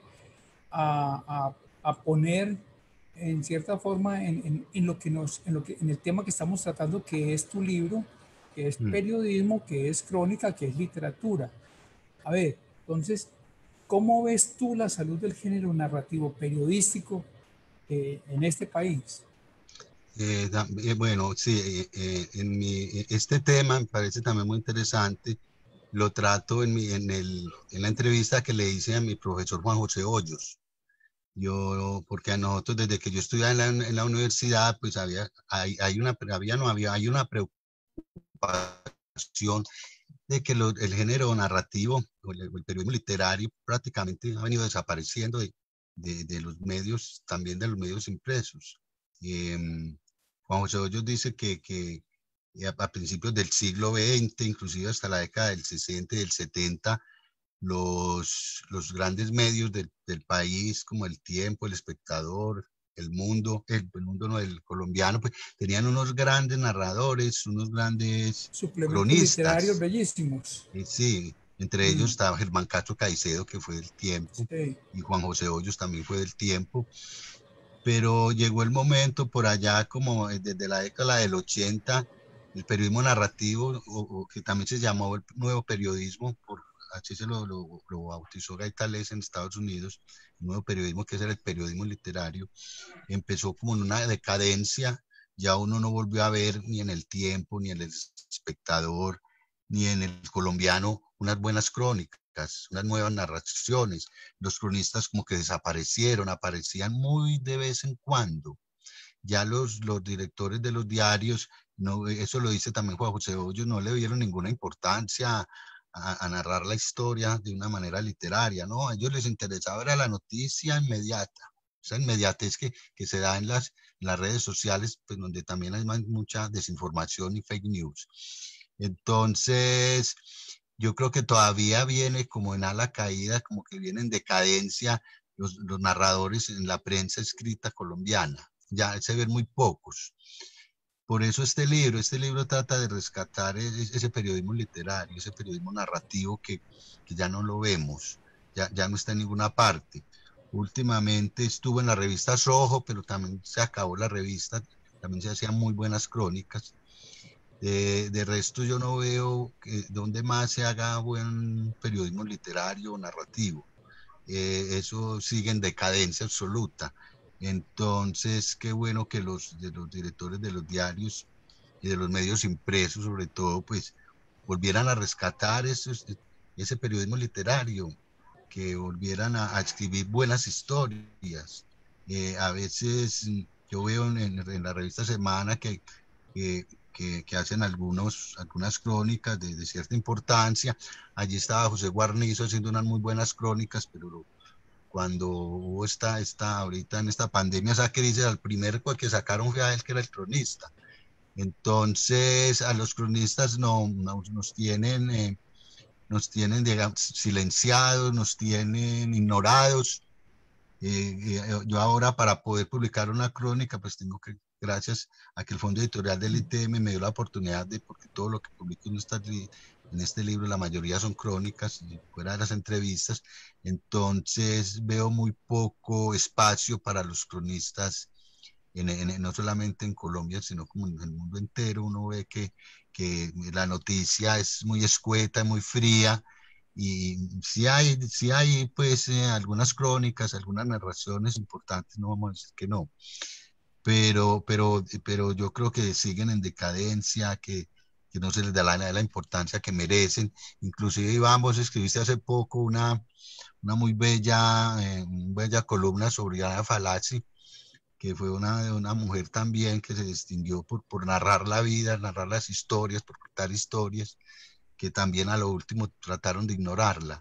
a, a, a poner en cierta forma en, en, en, lo que nos, en, lo que, en el tema que estamos tratando, que es tu libro, que es periodismo, que es crónica, que es literatura. A ver, entonces, ¿cómo ves tú la salud del género narrativo periodístico eh, en este país? Eh, eh, bueno, sí, eh, en mi, este tema me parece también muy interesante. Lo trato en, mi, en, el, en la entrevista que le hice a mi profesor Juan José Hoyos. Yo, porque a nosotros, desde que yo estudiaba en la, en la universidad, pues había, hay, hay una, había, no había, hay una preocupación de que lo, el género narrativo o el, el periodismo literario prácticamente ha venido desapareciendo de, de, de los medios, también de los medios impresos. Eh, Juan José Hoyos dice que, que a, a principios del siglo veinte, inclusive hasta la década del sesenta y del setenta, los, los grandes medios del, del país, como El Tiempo, El Espectador, El Mundo, el, el Mundo no, el colombiano, pues tenían unos grandes narradores, unos grandes cronistas. Literarios bellísimos. Eh, sí, entre mm. ellos estaba Germán Castro Caicedo, que fue del Tiempo, sí. y Juan José Hoyos también fue del Tiempo. Pero llegó el momento por allá, como desde la década del ochenta, el periodismo narrativo, o, o que también se llamó el nuevo periodismo, por así se lo, lo, lo bautizó Gaitales en Estados Unidos, el nuevo periodismo, que es el periodismo literario, empezó como en una decadencia, ya uno no volvió a ver ni en El Tiempo, ni en El Espectador, ni en El Colombiano unas buenas crónicas, unas nuevas narraciones. Los cronistas como que desaparecieron, aparecían muy de vez en cuando. Ya los, los directores de los diarios, no, eso lo dice también Juan José Hoyos, no le dieron ninguna importancia a, a narrar la historia de una manera literaria, ¿no? A ellos les interesaba era la noticia inmediata, esa inmediatez que, que se da en las, en las redes sociales, pues donde también hay mucha desinformación y fake news. Entonces, yo creo que todavía viene como en ala caída, como que viene en decadencia los, los narradores en la prensa escrita colombiana. Ya se ven muy pocos. Por eso este libro, este libro trata de rescatar ese, ese periodismo literario, ese periodismo narrativo que, que ya no lo vemos, ya, ya no está en ninguna parte. Últimamente estuvo en la revista Rojo, pero también se acabó la revista, también se hacían muy buenas crónicas. De, de resto yo no veo que, donde más se haga buen periodismo literario o narrativo. Eh, eso sigue en decadencia absoluta. Entonces, qué bueno que los, de los directores de los diarios y de los medios impresos, sobre todo, pues volvieran a rescatar esos, ese periodismo literario, que volvieran a, a escribir buenas historias. Eh, a veces yo veo en, en la revista Semana que, que, que, que hacen algunos, algunas crónicas de, de cierta importancia. Allí estaba José Guarnizo haciendo unas muy buenas crónicas, pero lo, cuando hubo esta, esta, ahorita en esta pandemia, esa crisis, al primer que sacaron fue a él, que era el cronista. Entonces, a los cronistas no, no nos tienen, eh, nos tienen digamos, silenciados, nos tienen ignorados. Eh, yo ahora para poder publicar una crónica, pues tengo que, gracias a que el Fondo Editorial del I T M me dio la oportunidad de, porque todo lo que publico en, esta, en este libro, la mayoría son crónicas, y fuera de las entrevistas, entonces veo muy poco espacio para los cronistas, en, en, no solamente en Colombia, sino como en el mundo entero. Uno ve que, que la noticia es muy escueta, muy fría, y sí hay, sí hay pues eh, algunas crónicas, algunas narraciones importantes, no vamos a decir que no, pero, pero, pero yo creo que siguen en decadencia, que, que no se les da la, la importancia que merecen. Inclusive, Iván, vos escribiste hace poco una, una muy bella, eh, bella columna sobre Ana Falazzi, que fue una, una mujer también que se distinguió por, por narrar la vida, narrar las historias, por contar historias, que también a lo último trataron de ignorarla.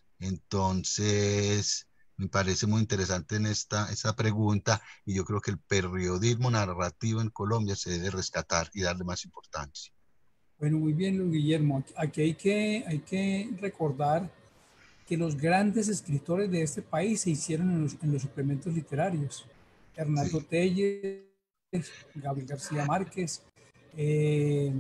Entonces, me parece muy interesante en esta, esta pregunta, y yo creo que el periodismo narrativo en Colombia se debe rescatar y darle más importancia. Bueno, muy bien, Luis Guillermo. Aquí hay que, hay que recordar que los grandes escritores de este país se hicieron en los, en los suplementos literarios. Hernando sí. Telles, Gabriel García Márquez, eh,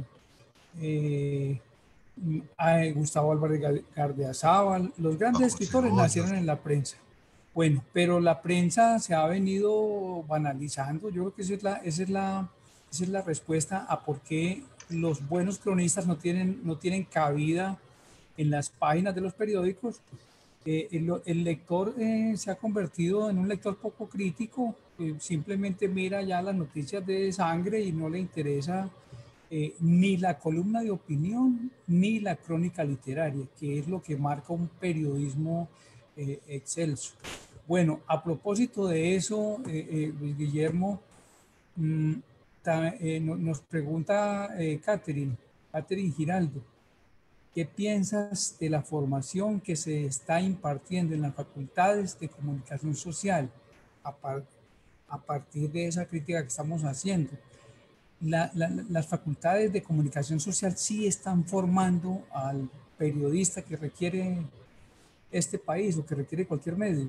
eh, Gustavo Álvarez Gardiazabal, los grandes escritores nacieron en la prensa. Bueno, pero la prensa se ha venido banalizando. Yo creo que esa es la, esa es la, esa es la respuesta a por qué los buenos cronistas no tienen, no tienen cabida en las páginas de los periódicos. Eh, el, el lector eh, se ha convertido en un lector poco crítico, eh, simplemente mira ya las noticias de sangre y no le interesa eh, ni la columna de opinión ni la crónica literaria, que es lo que marca un periodismo eh, excelso. Bueno, a propósito de eso, eh, eh, Luis Guillermo, mmm, ta, eh, no, nos pregunta eh, Catherine, Catherine Giraldo, ¿qué piensas de la formación que se está impartiendo en las facultades de comunicación social a, par, a partir de esa crítica que estamos haciendo? La, la, las facultades de comunicación social sí están formando al periodista que requiere este país o que requiere cualquier medio.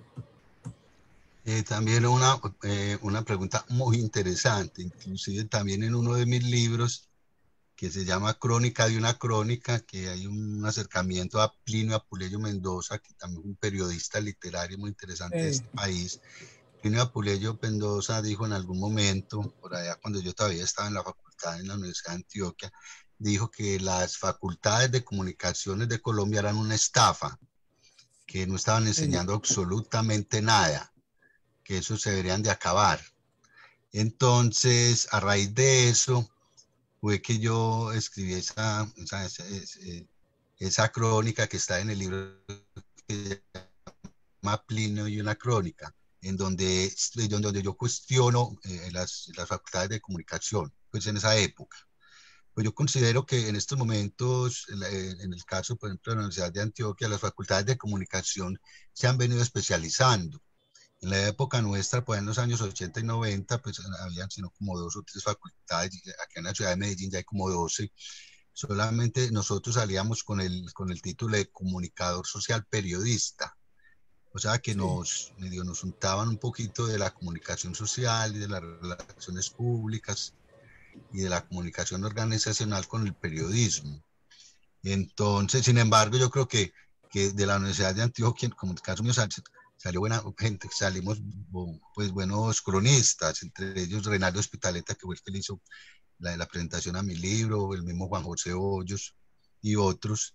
Eh, también una, eh, una pregunta muy interesante, inclusive también en uno de mis libros, que se llama Crónica de una crónica, que hay un acercamiento a Plinio Apuleyo Mendoza, que también es un periodista literario muy interesante eh. de este país. Plinio Apuleyo Mendoza dijo en algún momento, por allá cuando yo todavía estaba en la facultad en la Universidad de Antioquia, dijo que las facultades de comunicaciones de Colombia eran una estafa, que no estaban enseñando eh. absolutamente nada, que eso se deberían de acabar. Entonces, a raíz de eso, fue que yo escribí esa, esa, esa, esa crónica que está en el libro que se llama Plinio y una crónica, en donde, donde, donde yo cuestiono eh, las, las facultades de comunicación, pues en esa época. Pues yo considero que en estos momentos, en el caso, por ejemplo, de la Universidad de Antioquia, las facultades de comunicación se han venido especializando. En la época nuestra, pues en los años ochenta y noventa, pues habían sino como dos o tres facultades. Aquí en la ciudad de Medellín ya hay como doce. Solamente nosotros salíamos con el, con el título de comunicador social periodista. O sea que sí. nos, medio, nos untaban un poquito de la comunicación social y de las relaciones públicas y de la comunicación organizacional con el periodismo. Entonces, sin embargo, yo creo que, que de la Universidad de Antioquia, como en el caso mío, salió buena gente, salimos pues buenos cronistas, entre ellos Reinaldo Hospitaleta, que fue el que le hizo la, la presentación a mi libro, el mismo Juan José Hoyos y otros.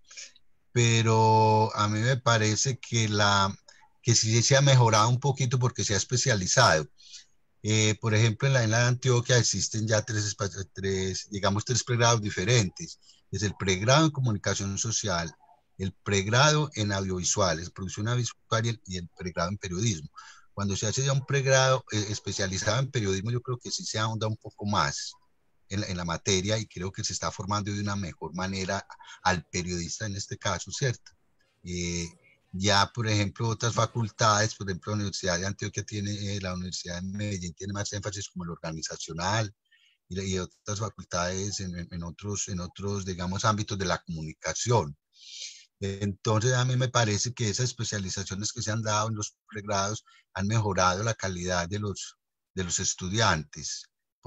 Pero a mí me parece que, la, que sí se ha mejorado un poquito porque se ha especializado. Eh, por ejemplo, en la, en la de Antioquia existen ya tres, tres, digamos, tres pregrados diferentes. Es el pregrado en comunicación social, el pregrado en audiovisuales, producción audiovisual y el, y el pregrado en periodismo. Cuando se hace ya un pregrado eh, especializado en periodismo, yo creo que sí se ahonda un poco más en la, en la materia y creo que se está formando de una mejor manera al periodista en este caso, ¿cierto? Eh, Ya, por ejemplo, otras facultades, por ejemplo, la Universidad de Antioquia tiene, eh, la Universidad de Medellín tiene más énfasis como el organizacional y, y otras facultades en, en, otros, en otros, digamos, ámbitos de la comunicación. Entonces, a mí me parece que esas especializaciones que se han dado en los pregrados han mejorado la calidad de los, de los estudiantes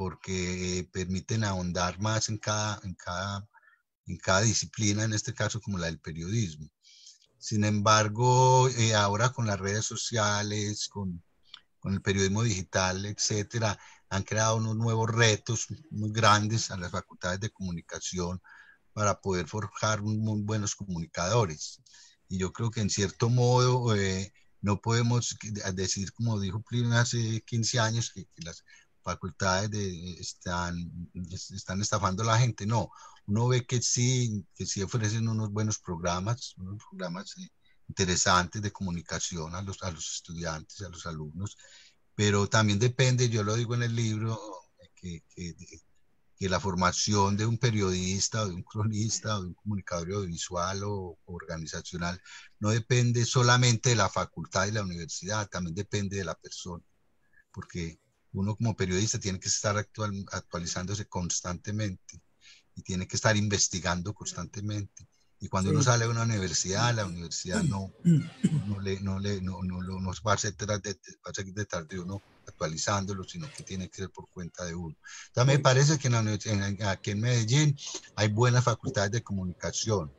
porque permiten ahondar más en cada, en, cada, en cada disciplina, en este caso como la del periodismo. Sin embargo, eh, ahora con las redes sociales, con, con el periodismo digital, etcétera, han creado unos nuevos retos muy grandes a las facultades de comunicación para poder forjar muy buenos comunicadores. Y yo creo que en cierto modo eh, no podemos decir, como dijo Plinio hace quince años, que, que las facultades de, están, están estafando a la gente. No, uno ve que sí, que sí ofrecen unos buenos programas, unos programas eh, interesantes de comunicación a los, a los estudiantes, a los alumnos, pero también depende, yo lo digo en el libro, que, que, que la formación de un periodista, o de un cronista, o de un comunicador audiovisual o, o organizacional no depende solamente de la facultad y la universidad, también depende de la persona, porque uno como periodista tiene que estar actual, actualizándose constantemente y tiene que estar investigando constantemente. Y cuando sí. uno sale de una universidad, la universidad no, no, le, no, le, no, no, no, no va a seguir detrás de, va a seguir detrás de uno actualizándolo, sino que tiene que ser por cuenta de uno. Entonces me parece que en la, en, aquí en Medellín hay buenas facultades de comunicación.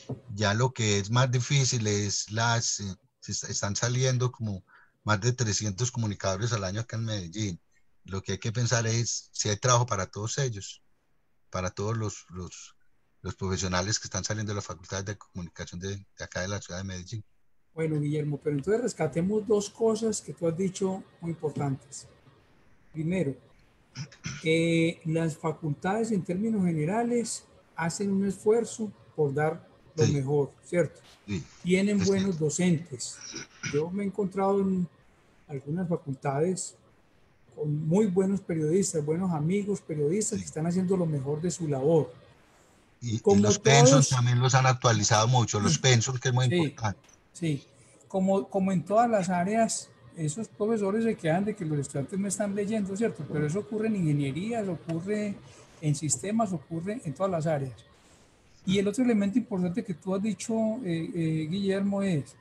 Ya lo que es más difícil es las, eh, están saliendo como más de trescientos comunicadores al año acá en Medellín. Lo que hay que pensar es si hay trabajo para todos ellos, para todos los, los, los profesionales que están saliendo de las facultades de comunicación de, de acá de la ciudad de Medellín. Bueno, Guillermo, pero entonces rescatemos dos cosas que tú has dicho muy importantes. Primero, eh, las facultades en términos generales hacen un esfuerzo por dar lo sí. mejor, ¿cierto? Sí. Tienen buenos docentes. Yo me he encontrado en algunas facultades con muy buenos periodistas, buenos amigos periodistas sí. que están haciendo lo mejor de su labor. Y, y los pensos también los han actualizado mucho, los pensos, que es muy sí, importante. Sí, como, como en todas las áreas, esos profesores se quedan de que los estudiantes no están leyendo, ¿cierto? Pero eso ocurre en ingenierías, ocurre en sistemas, ocurre en todas las áreas. Y el otro elemento importante que tú has dicho, eh, eh, Guillermo, es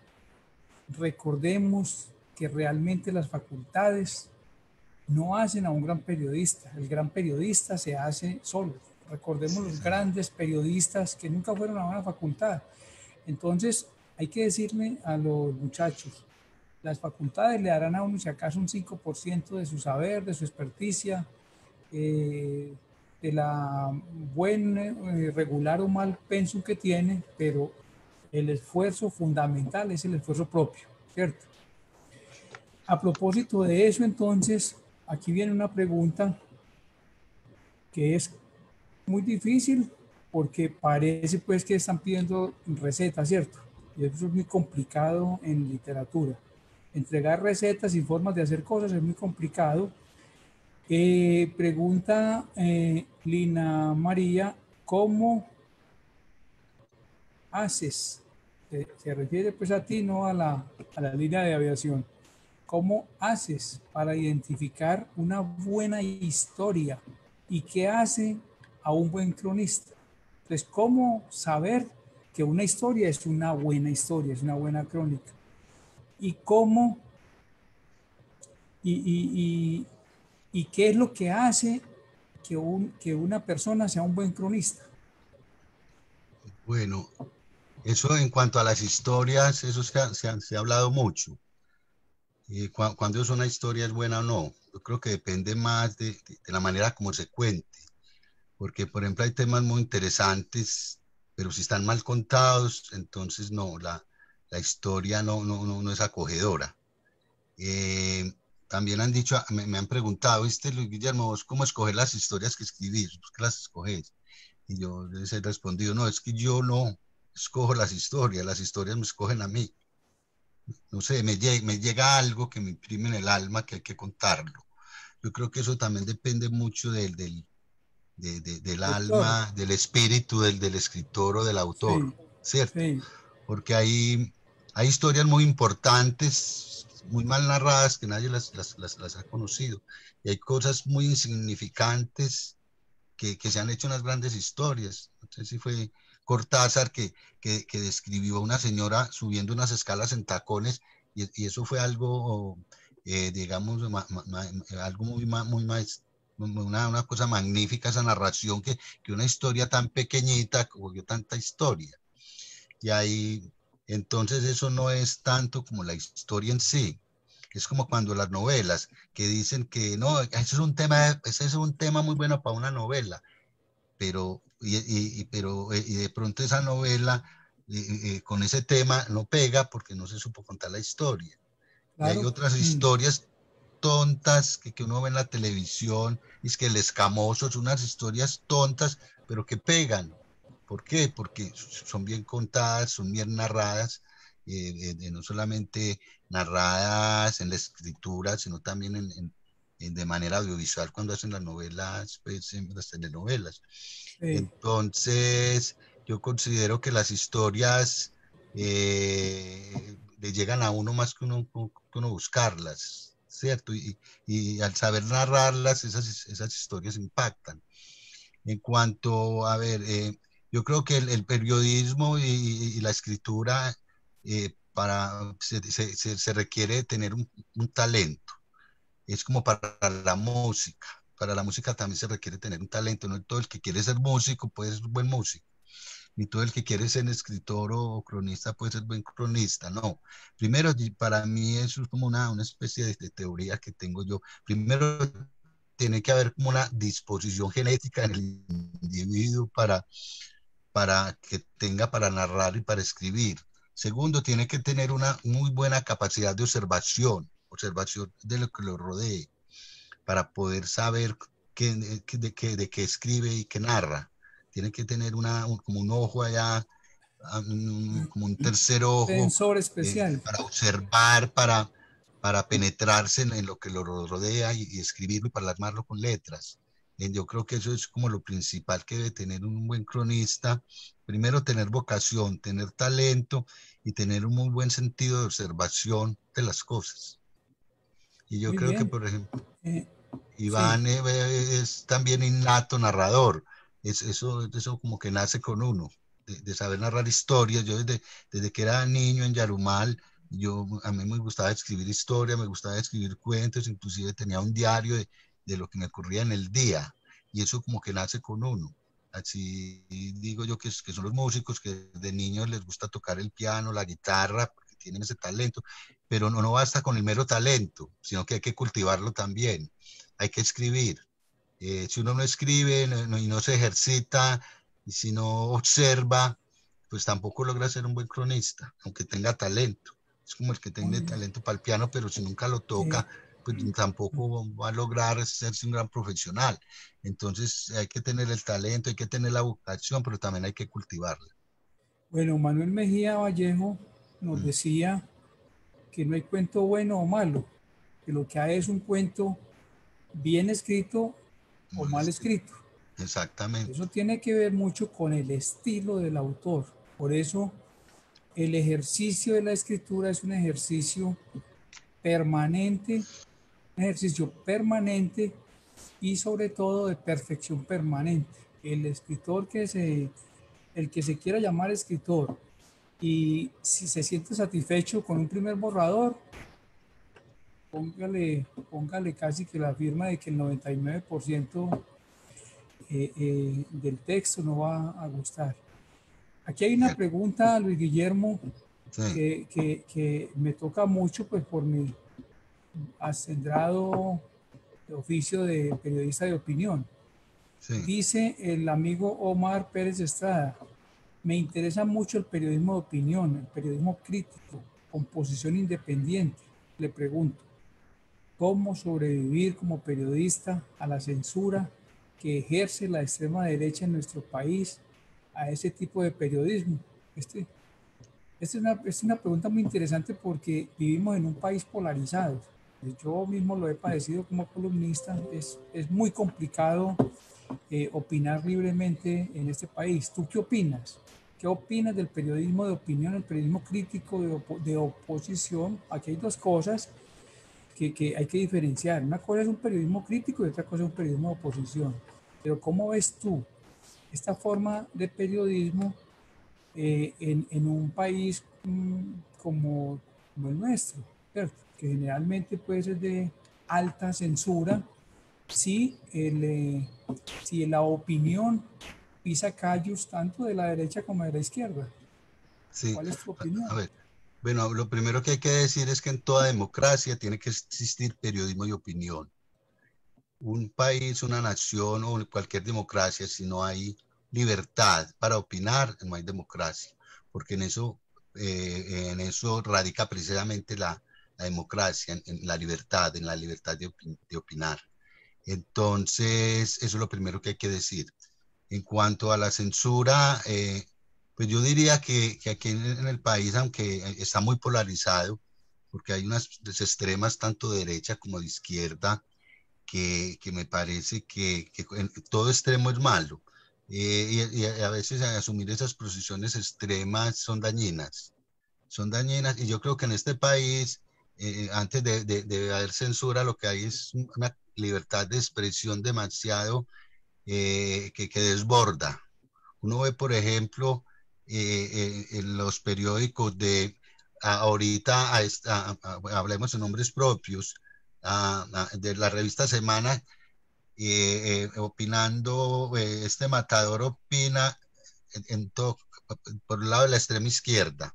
recordemos que realmente las facultades no hacen a un gran periodista. El gran periodista se hace solo. Recordemos los grandes periodistas que nunca fueron a una facultad. Entonces, hay que decirle a los muchachos, las facultades le darán a uno si acaso un cinco por ciento de su saber, de su experticia, eh, de la buen, eh, regular o mal pensum que tiene, pero el esfuerzo fundamental es el esfuerzo propio, ¿cierto? A propósito de eso, entonces, aquí viene una pregunta que es muy difícil porque parece pues que están pidiendo recetas, ¿cierto? Y eso es muy complicado en literatura. Entregar recetas y formas de hacer cosas es muy complicado. Eh, pregunta eh, Lina María, ¿cómo haces? Se, se refiere pues a ti, no a la, a la línea de aviación. ¿Cómo haces para identificar una buena historia y qué hace a un buen cronista? Entonces, ¿cómo saber que una historia es una buena historia, es una buena crónica? ¿Y cómo y, y, y, y qué es lo que hace que, un, que una persona sea un buen cronista? Bueno, eso en cuanto a las historias, eso se ha, se ha, se ha hablado mucho. Eh, cu cuando es una historia es buena o no. Yo creo que depende más de, de, de la manera como se cuente. Porque, por ejemplo, hay temas muy interesantes, pero si están mal contados, entonces no, la, la historia no, no, no, no es acogedora. Eh, también han dicho, me, me han preguntado, ¿viste, Luis Guillermo, vos cómo escoger las historias que escribís? ¿Vos qué las escogés? Y yo les he respondido, no, es que yo no escojo las historias, las historias me escogen a mí. No sé, me, llega, me llega algo que me imprime en el alma que hay que contarlo. Yo creo que eso también depende mucho del, del, de, de, del Doctor, alma, del espíritu del, del escritor o del autor, sí, ¿cierto? sí, Porque hay, hay historias muy importantes, muy mal narradas, que nadie las, las, las, las ha conocido. Y hay cosas muy insignificantes que, que se han hecho unas grandes historias. No sé si fue Cortázar que, que, que describió a una señora subiendo unas escalas en tacones, y, y eso fue algo, eh, digamos, ma, ma, ma, algo muy, muy maestro. Una, una cosa magnífica esa narración, que, que una historia tan pequeñita cogió tanta historia. Y ahí, entonces eso no es tanto como la historia en sí. Es como cuando las novelas que dicen que no, ese es un tema, ese es un tema muy bueno para una novela, pero, y, y, pero, y de pronto esa novela y, y, con ese tema no pega porque no se supo contar la historia. Y hay claro. otras Mm. historias tontas que, que uno ve en la televisión, es que el escamoso, son unas historias tontas, pero que pegan. ¿Por qué? Porque son bien contadas, son bien narradas, eh, eh, no solamente narradas en la escritura, sino también en, en, en de manera audiovisual cuando hacen las novelas, pues en las telenovelas. Sí. Entonces, yo considero que las historias eh, le llegan a uno más que uno, que uno buscarlas, ¿cierto? Y, y al saber narrarlas, esas, esas historias impactan. En cuanto, a ver, eh, yo creo que el, el periodismo y, y, la escritura, eh, para, se, se, se, requiere tener un, un talento. Es como para la música. Para la música también se requiere tener un talento. No todo el que quiere ser músico puede ser buen músico. Ni todo el que quiere ser escritor o cronista puede ser buen cronista. No. Primero, para mí eso es como una, una especie de, de teoría que tengo yo. Primero, tiene que haber como una disposición genética en el individuo para, para que tenga para narrar y para escribir. Segundo, tiene que tener una muy buena capacidad de observación, observación de lo que lo rodee, para poder saber qué, de, qué, de qué escribe y qué narra. Tiene que tener una, un, como un ojo allá, um, como un tercer ojo, Sensor eh, especial. para observar, para, para penetrarse en, en lo que lo rodea y, y escribirlo y plasmarlo con letras. Eh, yo creo que eso es como lo principal que debe tener un buen cronista. Primero, tener vocación, tener talento y tener un muy buen sentido de observación de las cosas. Y yo Muy creo que, bien. por ejemplo, Eh, sí. Iván eh, es también innato narrador. Es, eso, eso como que nace con uno, de, de saber narrar historias. Yo desde, desde que era niño en Yarumal, yo, a mí me gustaba escribir historia, me gustaba escribir cuentos, inclusive tenía un diario de, de lo que me ocurría en el día. Y eso como que nace con uno. Así digo yo que, que son los músicos que de niños les gusta tocar el piano, la guitarra, porque tienen ese talento. Pero no, no basta con el mero talento, sino que hay que cultivarlo también. Hay que escribir. Eh, si uno no escribe no, no, y no se ejercita, y si no observa, pues tampoco logra ser un buen cronista, aunque tenga talento. Es como el que tiene talento para el piano, pero si nunca lo Eh, toca, pues tampoco va a lograr serse un gran profesional. Entonces hay que tener el talento, hay que tener la vocación, pero también hay que cultivarla. Bueno, Manuel Mejía Vallejo nos Mm. decía que no hay cuento bueno o malo, que lo que hay es un cuento bien escrito o Mal mal escrito. escrito. Exactamente. Eso tiene que ver mucho con el estilo del autor. Por eso el ejercicio de la escritura es un ejercicio permanente, un ejercicio permanente y sobre todo de perfección permanente. El escritor que se, el que se quiera llamar escritor y si se siente satisfecho con un primer borrador, póngale, póngale casi que la firma de que el noventa y nueve por ciento eh, eh, del texto no va a gustar. Aquí hay una pregunta, Luis Guillermo, Sí. que, que, que me toca mucho pues por mi acendrado oficio de periodista de opinión. Sí. Dice el amigo Omar Pérez Estrada, me interesa mucho el periodismo de opinión, el periodismo crítico, con posición independiente. Le pregunto, ¿cómo sobrevivir como periodista a la censura que ejerce la extrema derecha en nuestro país, a ese tipo de periodismo? Este, esta es una, es una pregunta muy interesante porque vivimos en un país polarizado. Yo mismo lo he padecido como columnista. Es, es muy complicado eh, opinar libremente en este país. ¿Tú qué opinas? ¿Qué opinas del periodismo de opinión, el periodismo crítico de, opo de oposición? Aquí hay dos cosas que, que hay que diferenciar. Una cosa es un periodismo crítico y otra cosa es un periodismo de oposición. Pero ¿cómo ves tú esta forma de periodismo eh, en, en un país mmm, como, como el nuestro, ¿cierto? Que generalmente puede ser de alta censura si, el, eh, si la opinión pisa callos tanto de la derecha como de la izquierda? Sí. ¿Cuál es tu A, opinión? a ver, bueno, lo primero que hay que decir es que en toda democracia tiene que existir periodismo y opinión. Un país, una nación o cualquier democracia, si no hay libertad para opinar, no hay democracia, porque en eso, eh, en eso radica precisamente la, la democracia, en, en, la libertad, en la libertad de, opin de opinar. Entonces, eso es lo primero que hay que decir. En cuanto a la censura, eh, pues yo diría que, que aquí en, en el país, aunque está muy polarizado, porque hay unas extremas tanto de derecha como de izquierda, que, que me parece que, que todo extremo es malo. Eh, y, y a veces asumir esas posiciones extremas son dañinas. Son dañinas y yo creo que en este país, eh, antes de, de, de haber censura, lo que hay es una libertad de expresión demasiado eh, que, que desborda. Uno ve, por ejemplo, eh, eh, en los periódicos de a, ahorita, a esta, a, a, hablemos en nombres propios, a, de la revista Semana, eh, eh, opinando, eh, este Matador opina en, en todo, por el lado de la extrema izquierda.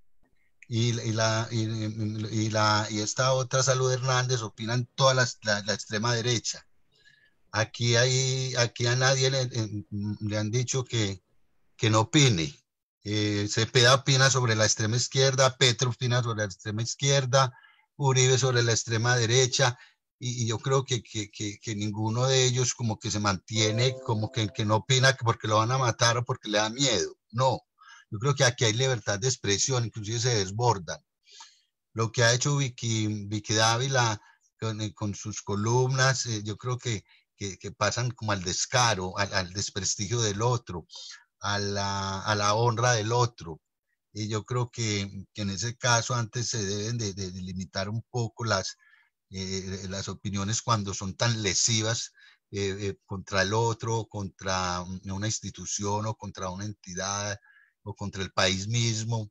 Y, y, la, y, y, la, y esta otra, Salud Hernández, opinan toda la, la, la extrema derecha. Aquí, hay, aquí a nadie le, le han dicho que, que no opine. Eh, Cepeda opina sobre la extrema izquierda, Petro opina sobre la extrema izquierda, Uribe sobre la extrema derecha, y, y yo creo que, que, que, que ninguno de ellos como que se mantiene, como que, que no opina porque lo van a matar o porque le da miedo. No, yo creo que aquí hay libertad de expresión, inclusive se desbordan. Lo que ha hecho Vicky, Vicky Dávila con, con sus columnas, eh, yo creo que, que, que pasan como al descaro, al, al desprestigio del otro, a la, a la honra del otro. Y yo creo que, que en ese caso antes se deben de, de, de limitar un poco las, eh, las opiniones cuando son tan lesivas eh, eh, contra el otro, contra una institución o contra una entidad o contra el país mismo.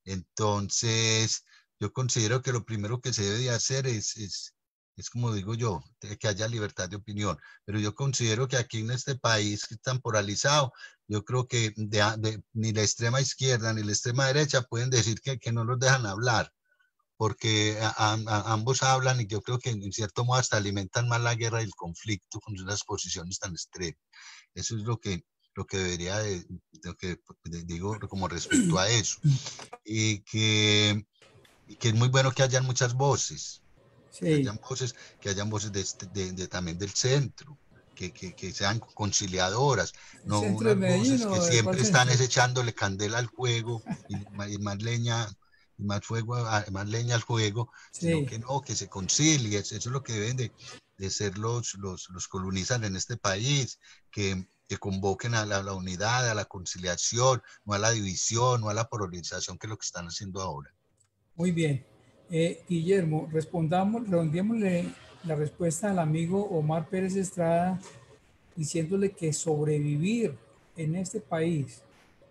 Entonces, yo considero que lo primero que se debe de hacer es, es, es como digo yo, que haya libertad de opinión. Pero yo considero que aquí en este país que es tan polarizado, yo creo que de, de, ni la extrema izquierda ni la extrema derecha pueden decir que, que no los dejan hablar, porque a, a, ambos hablan y yo creo que en cierto modo hasta alimentan más la guerra y el conflicto con esas posiciones tan extremas. Eso es lo que, lo que debería, de, lo que digo como respecto a eso. Y que, y que es muy bueno que hayan muchas voces. Sí. que hayan voces, que hayan voces de, este, de, de también del centro, que, que, que sean conciliadoras, ¿El no centro de unas Medellín voces que o de cuál siempre están centro? es echándole candela al fuego y, y más leña, y más fuego, más leña al fuego, sino Sí. que no, que se concilie, eso es lo que deben de, de ser los, los, los columnistas en este país, que, que convoquen a la, la unidad, a la conciliación, no a la división, no a la polarización, que es lo que están haciendo ahora. Muy bien. Eh, Guillermo, respondamos, redondeémosle la respuesta al amigo Omar Pérez Estrada diciéndole que sobrevivir en este país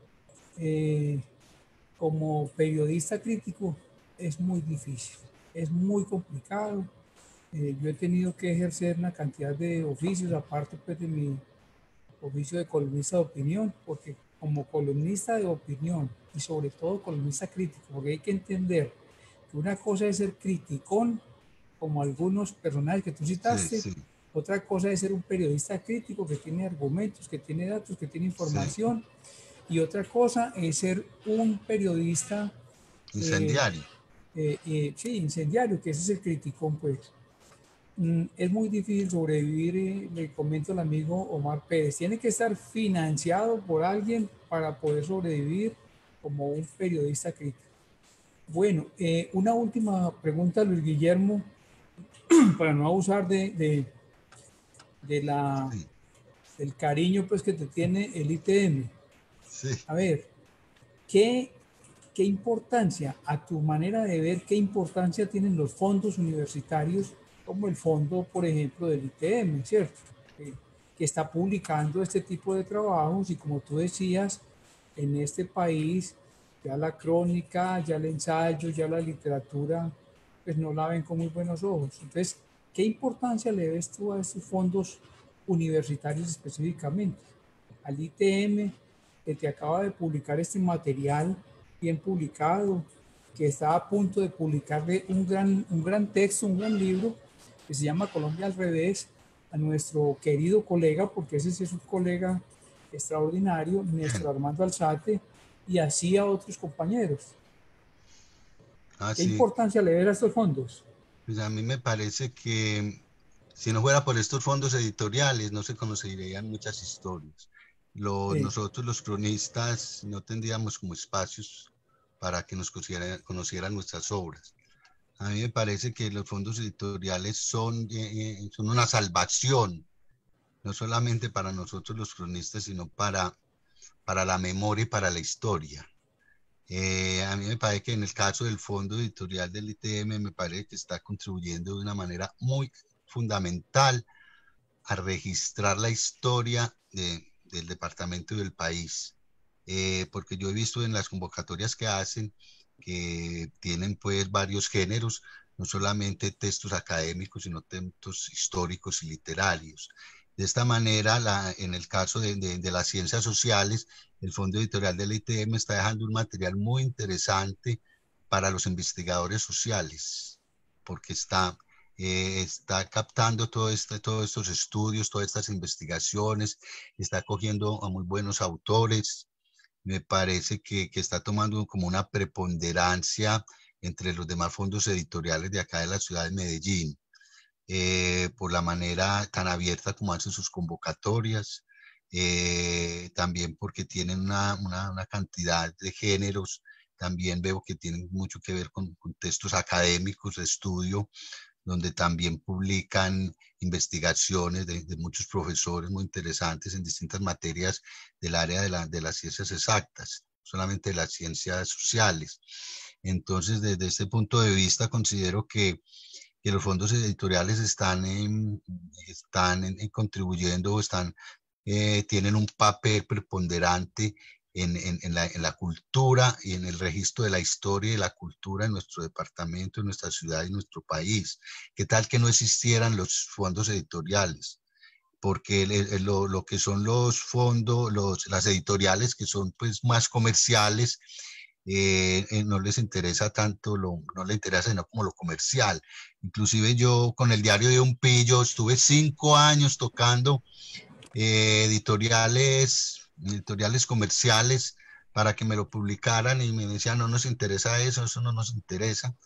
eh, como periodista crítico es muy difícil, es muy complicado. Eh, yo he tenido que ejercer una cantidad de oficios, aparte pues, de mi oficio de columnista de opinión, porque como columnista de opinión y sobre todo columnista crítico, porque hay que entender que una cosa es ser criticón, como algunos personajes que tú Sí, citaste, sí, otra cosa es ser un periodista crítico que tiene argumentos, que tiene datos, que tiene sí. información, y otra cosa es ser un periodista eh, Incendiario. eh, eh, sí, incendiario, que ese es el criticón, pues. Mm, es muy difícil sobrevivir, eh, le comento al amigo Omar Pérez. Tiene que estar financiado por alguien para poder sobrevivir como un periodista crítico. Bueno, eh, una última pregunta, Luis Guillermo, para no abusar de, de, de la, Sí, del cariño pues, que te tiene el I T M. sí. A ver, ¿qué, ¿qué importancia, a tu manera de ver, qué importancia tienen los fondos universitarios, como el fondo, por ejemplo, del I T M, ¿cierto? Que, que está publicando este tipo de trabajos y como tú decías, en este país ya la crónica, ya el ensayo, ya la literatura, pues no la ven con muy buenos ojos. Entonces, ¿qué importancia le ves tú a estos fondos universitarios específicamente? Al I T M, que te acaba de publicar este material bien publicado, que está a punto de publicarle un gran, un gran texto, un gran libro, que se llama Colombia al revés, a nuestro querido colega, porque ese sí es un colega extraordinario, Néstor Armando Alzate, y así a otros compañeros. Ah, ¿Qué sí. importancia le ves a estos fondos? Pues a mí me parece que si no fuera por estos fondos editoriales, no se conocerían muchas historias. Lo, Sí, nosotros los cronistas no tendríamos como espacios para que nos conocieran, conocieran nuestras obras. A mí me parece que los fondos editoriales son, eh, eh, son una salvación, no solamente para nosotros los cronistas, sino para, para la memoria y para la historia. Eh, a mí me parece que en el caso del fondo editorial del I T M, me parece que está contribuyendo de una manera muy fundamental a registrar la historia de, del departamento y del país. Eh, porque yo he visto en las convocatorias que hacen que tienen pues varios géneros, no solamente textos académicos, sino textos históricos y literarios. De esta manera, la, en el caso de, de, de las ciencias sociales, el Fondo Editorial del I T M está dejando un material muy interesante para los investigadores sociales, porque está, eh, está captando todo este, todos estos estudios, todas estas investigaciones, está cogiendo a muy buenos autores. Me parece que, que está tomando como una preponderancia entre los demás fondos editoriales de acá de la ciudad de Medellín. Eh, por la manera tan abierta como hacen sus convocatorias, eh, también porque tienen una, una, una, cantidad de géneros, también veo que tienen mucho que ver con, con textos académicos de estudio, donde también publican investigaciones de, de muchos profesores muy interesantes en distintas materias del área de, la, de las ciencias exactas, solamente de las ciencias sociales. Entonces, desde este punto de vista, considero que que los fondos editoriales están, en, están en, en contribuyendo, están, eh, tienen un papel preponderante en, en, en, la, en la cultura y en el registro de la historia y la cultura en nuestro departamento, en nuestra ciudad y nuestro país. ¿Qué tal que no existieran los fondos editoriales? Porque el, el, lo, lo que son los fondos, los, las editoriales que son pues más comerciales, eh, eh, no les interesa tanto, lo, no les interesa sino como lo comercial. Inclusive yo con el diario de un pillo estuve cinco años tocando eh, editoriales, editoriales comerciales para que me lo publicaran y me decían no nos interesa eso, eso no nos interesa.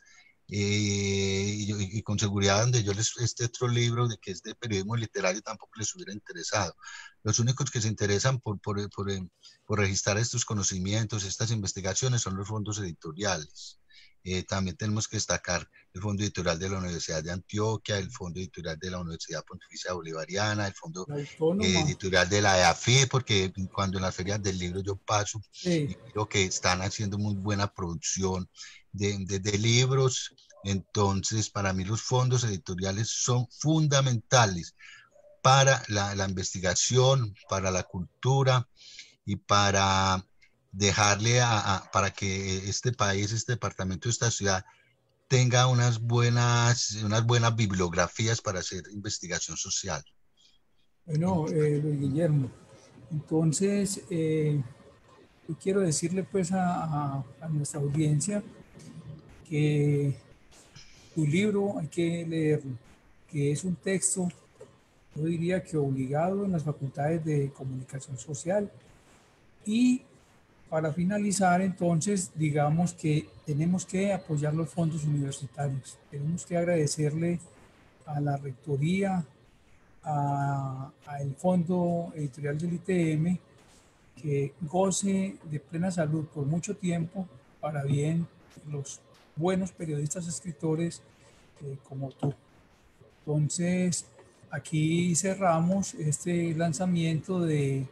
eh, y, yo- y con seguridad donde yo les, este otro libro de que es de periodismo literario tampoco les hubiera interesado. Los únicos que se interesan por, por, por, eh, por registrar estos conocimientos, estas investigaciones, son los fondos editoriales. Eh, también tenemos que destacar el Fondo Editorial de la Universidad de Antioquia, el Fondo Editorial de la Universidad Pontificia Bolivariana, el Fondo La eh, autónoma. Editorial de la E A F I, porque cuando en las ferias del libro yo paso Sí. y creo que están haciendo muy buena producción de, de, de libros. Entonces, para mí los fondos editoriales son fundamentales para la, la investigación, para la cultura y para dejarle a, a, para que este país, este departamento, esta ciudad tenga unas buenas, unas buenas bibliografías para hacer investigación social. Bueno, eh, Luis Guillermo, entonces eh, yo quiero decirle pues a, a, a nuestra audiencia que tu libro hay que leerlo, que es un texto, yo diría que obligado en las facultades de comunicación social. Y para finalizar, entonces, digamos que tenemos que apoyar los fondos universitarios. Tenemos que agradecerle a la rectoría, al Fondo Editorial del I T M, que goce de plena salud por mucho tiempo, para bien los buenos periodistas, escritores eh, como tú. Entonces, aquí cerramos este lanzamiento de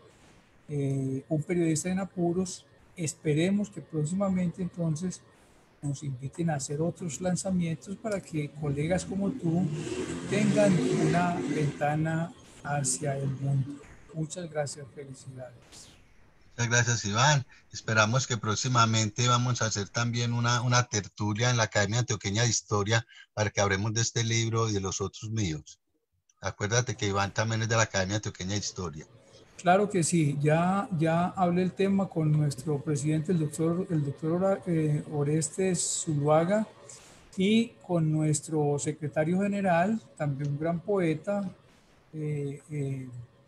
eh, un periodista en apuros. Esperemos que próximamente entonces nos inviten a hacer otros lanzamientos para que colegas como tú tengan una ventana hacia el mundo. Muchas gracias, felicidades. Muchas gracias, Iván. Esperamos que próximamente vamos a hacer también una, una tertulia en la Academia Antioqueña de Historia para que hablemos de este libro y de los otros míos. Acuérdate que Iván también es de la Academia Antioqueña de Historia. Claro que sí, ya, ya hablé el tema con nuestro presidente, el doctor, el doctor eh, Orestes Zuluaga, y con nuestro secretario general, también un gran poeta, eh, eh,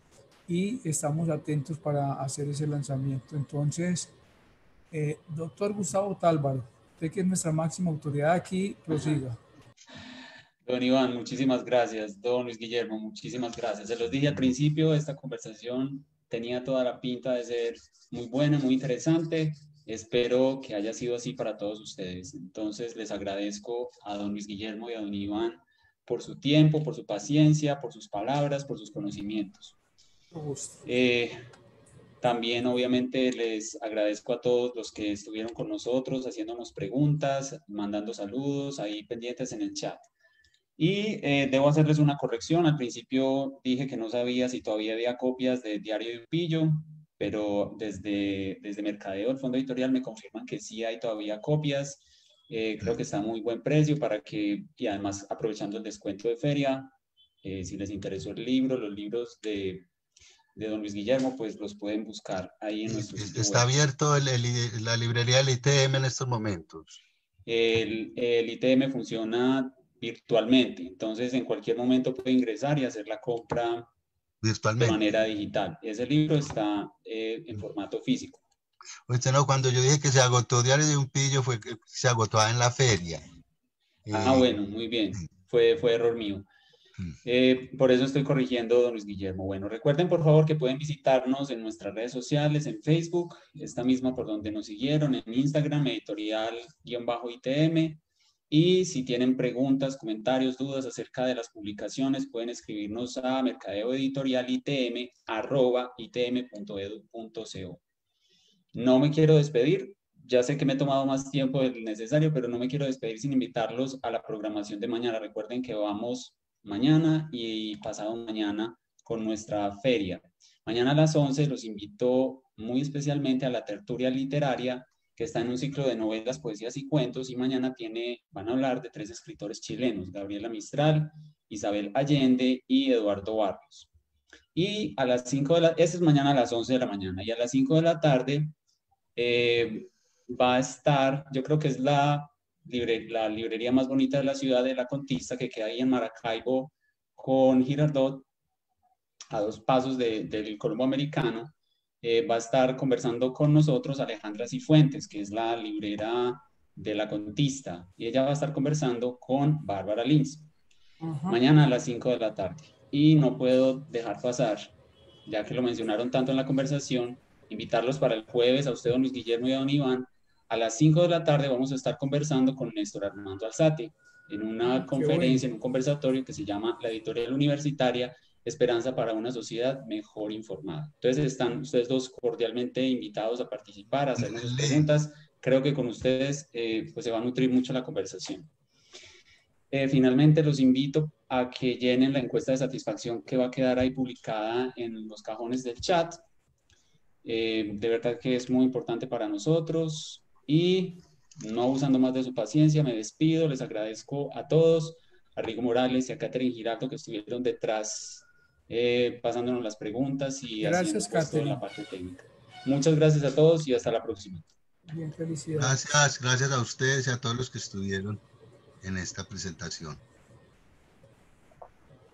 y estamos atentos para hacer ese lanzamiento. Entonces, eh, doctor Gustavo Tálvaro, usted que es nuestra máxima autoridad aquí, prosiga. Don Iván, muchísimas gracias. Don Luis Guillermo, muchísimas gracias. Se los dije al principio, esta conversación tenía toda la pinta de ser muy buena, muy interesante. Espero que haya sido así para todos ustedes. Entonces, les agradezco a don Luis Guillermo y a don Iván por su tiempo, por su paciencia, por sus palabras, por sus conocimientos. Eh, también, obviamente, les agradezco a todos los que estuvieron con nosotros, haciéndonos preguntas, mandando saludos, ahí pendientes en el chat. Y eh, debo hacerles una corrección. Al principio dije que no sabía si todavía había copias de Diario de Upillo, pero desde, desde Mercadeo, el Fondo Editorial, me confirman que sí hay todavía copias. Eh, creo que está a muy buen precio para que, y además aprovechando el descuento de feria, eh, si les interesó el libro, los libros de, de don Luis Guillermo, pues los pueden buscar ahí en nuestro sitio Está web. abierto el, el, la librería del I T M en estos momentos. El, el I T M funciona virtualmente, entonces en cualquier momento puede ingresar y hacer la compra de manera digital. Ese libro está eh, en formato físico. Usted no, cuando yo dije que se agotó Diario de Upillo fue que se agotó en la feria. Ah, eh, bueno, muy bien. Fue, fue error mío. Eh, por eso estoy corrigiendo, don Luis Guillermo. Bueno, recuerden por favor que pueden visitarnos en nuestras redes sociales, en Facebook, esta misma por donde nos siguieron, en Instagram, editorial-I T M. Y si tienen preguntas, comentarios, dudas acerca de las publicaciones, pueden escribirnos a mercadeoeditorialitm arroba itm punto edu punto co. No me quiero despedir. Ya sé que me he tomado más tiempo del necesario, pero no me quiero despedir sin invitarlos a la programación de mañana. Recuerden que vamos mañana y pasado mañana con nuestra feria. Mañana a las once los invito muy especialmente a la tertulia literaria, que está en un ciclo de novelas, poesías y cuentos, y mañana tiene, van a hablar de tres escritores chilenos, Gabriela Mistral, Isabel Allende y Eduardo Barrios. Y a las cinco de la, ese es mañana a las once de la mañana, y a las cinco de la tarde eh, va a estar, yo creo que es la, libre, la librería más bonita de la ciudad de La Contista, que queda ahí en Maracaibo con Girardot, a dos pasos de, del Colombo Americano. Eh, va a estar conversando con nosotros Alejandra Cifuentes, que es la librera de la contista, y ella va a estar conversando con Bárbara Lins. Ajá. Mañana a las cinco de la tarde. Y no puedo dejar pasar, ya que lo mencionaron tanto en la conversación, invitarlos para el jueves a usted, don Luis Guillermo y a don Iván. A las cinco de la tarde vamos a estar conversando con Néstor Armando Alzate en una Ah, conferencia, bueno. en un conversatorio que se llama La Editorial Universitaria, Esperanza para una sociedad mejor informada. Entonces están ustedes dos cordialmente invitados a participar, a hacernos sus preguntas. Creo que con ustedes eh, pues se va a nutrir mucho la conversación. Eh, finalmente los invito a que llenen la encuesta de satisfacción que va a quedar ahí publicada en los cajones del chat. Eh, de verdad que es muy importante para nosotros y no abusando más de su paciencia, me despido, les agradezco a todos, a Rigo Morales y a Catherine Giraldo que estuvieron detrás eh, pasándonos las preguntas y Gracias, haciendo pues, toda la Catherine. parte técnica. Muchas gracias a todos y hasta la próxima. Bien, felicidades. Gracias, gracias a ustedes y a todos los que estuvieron en esta presentación.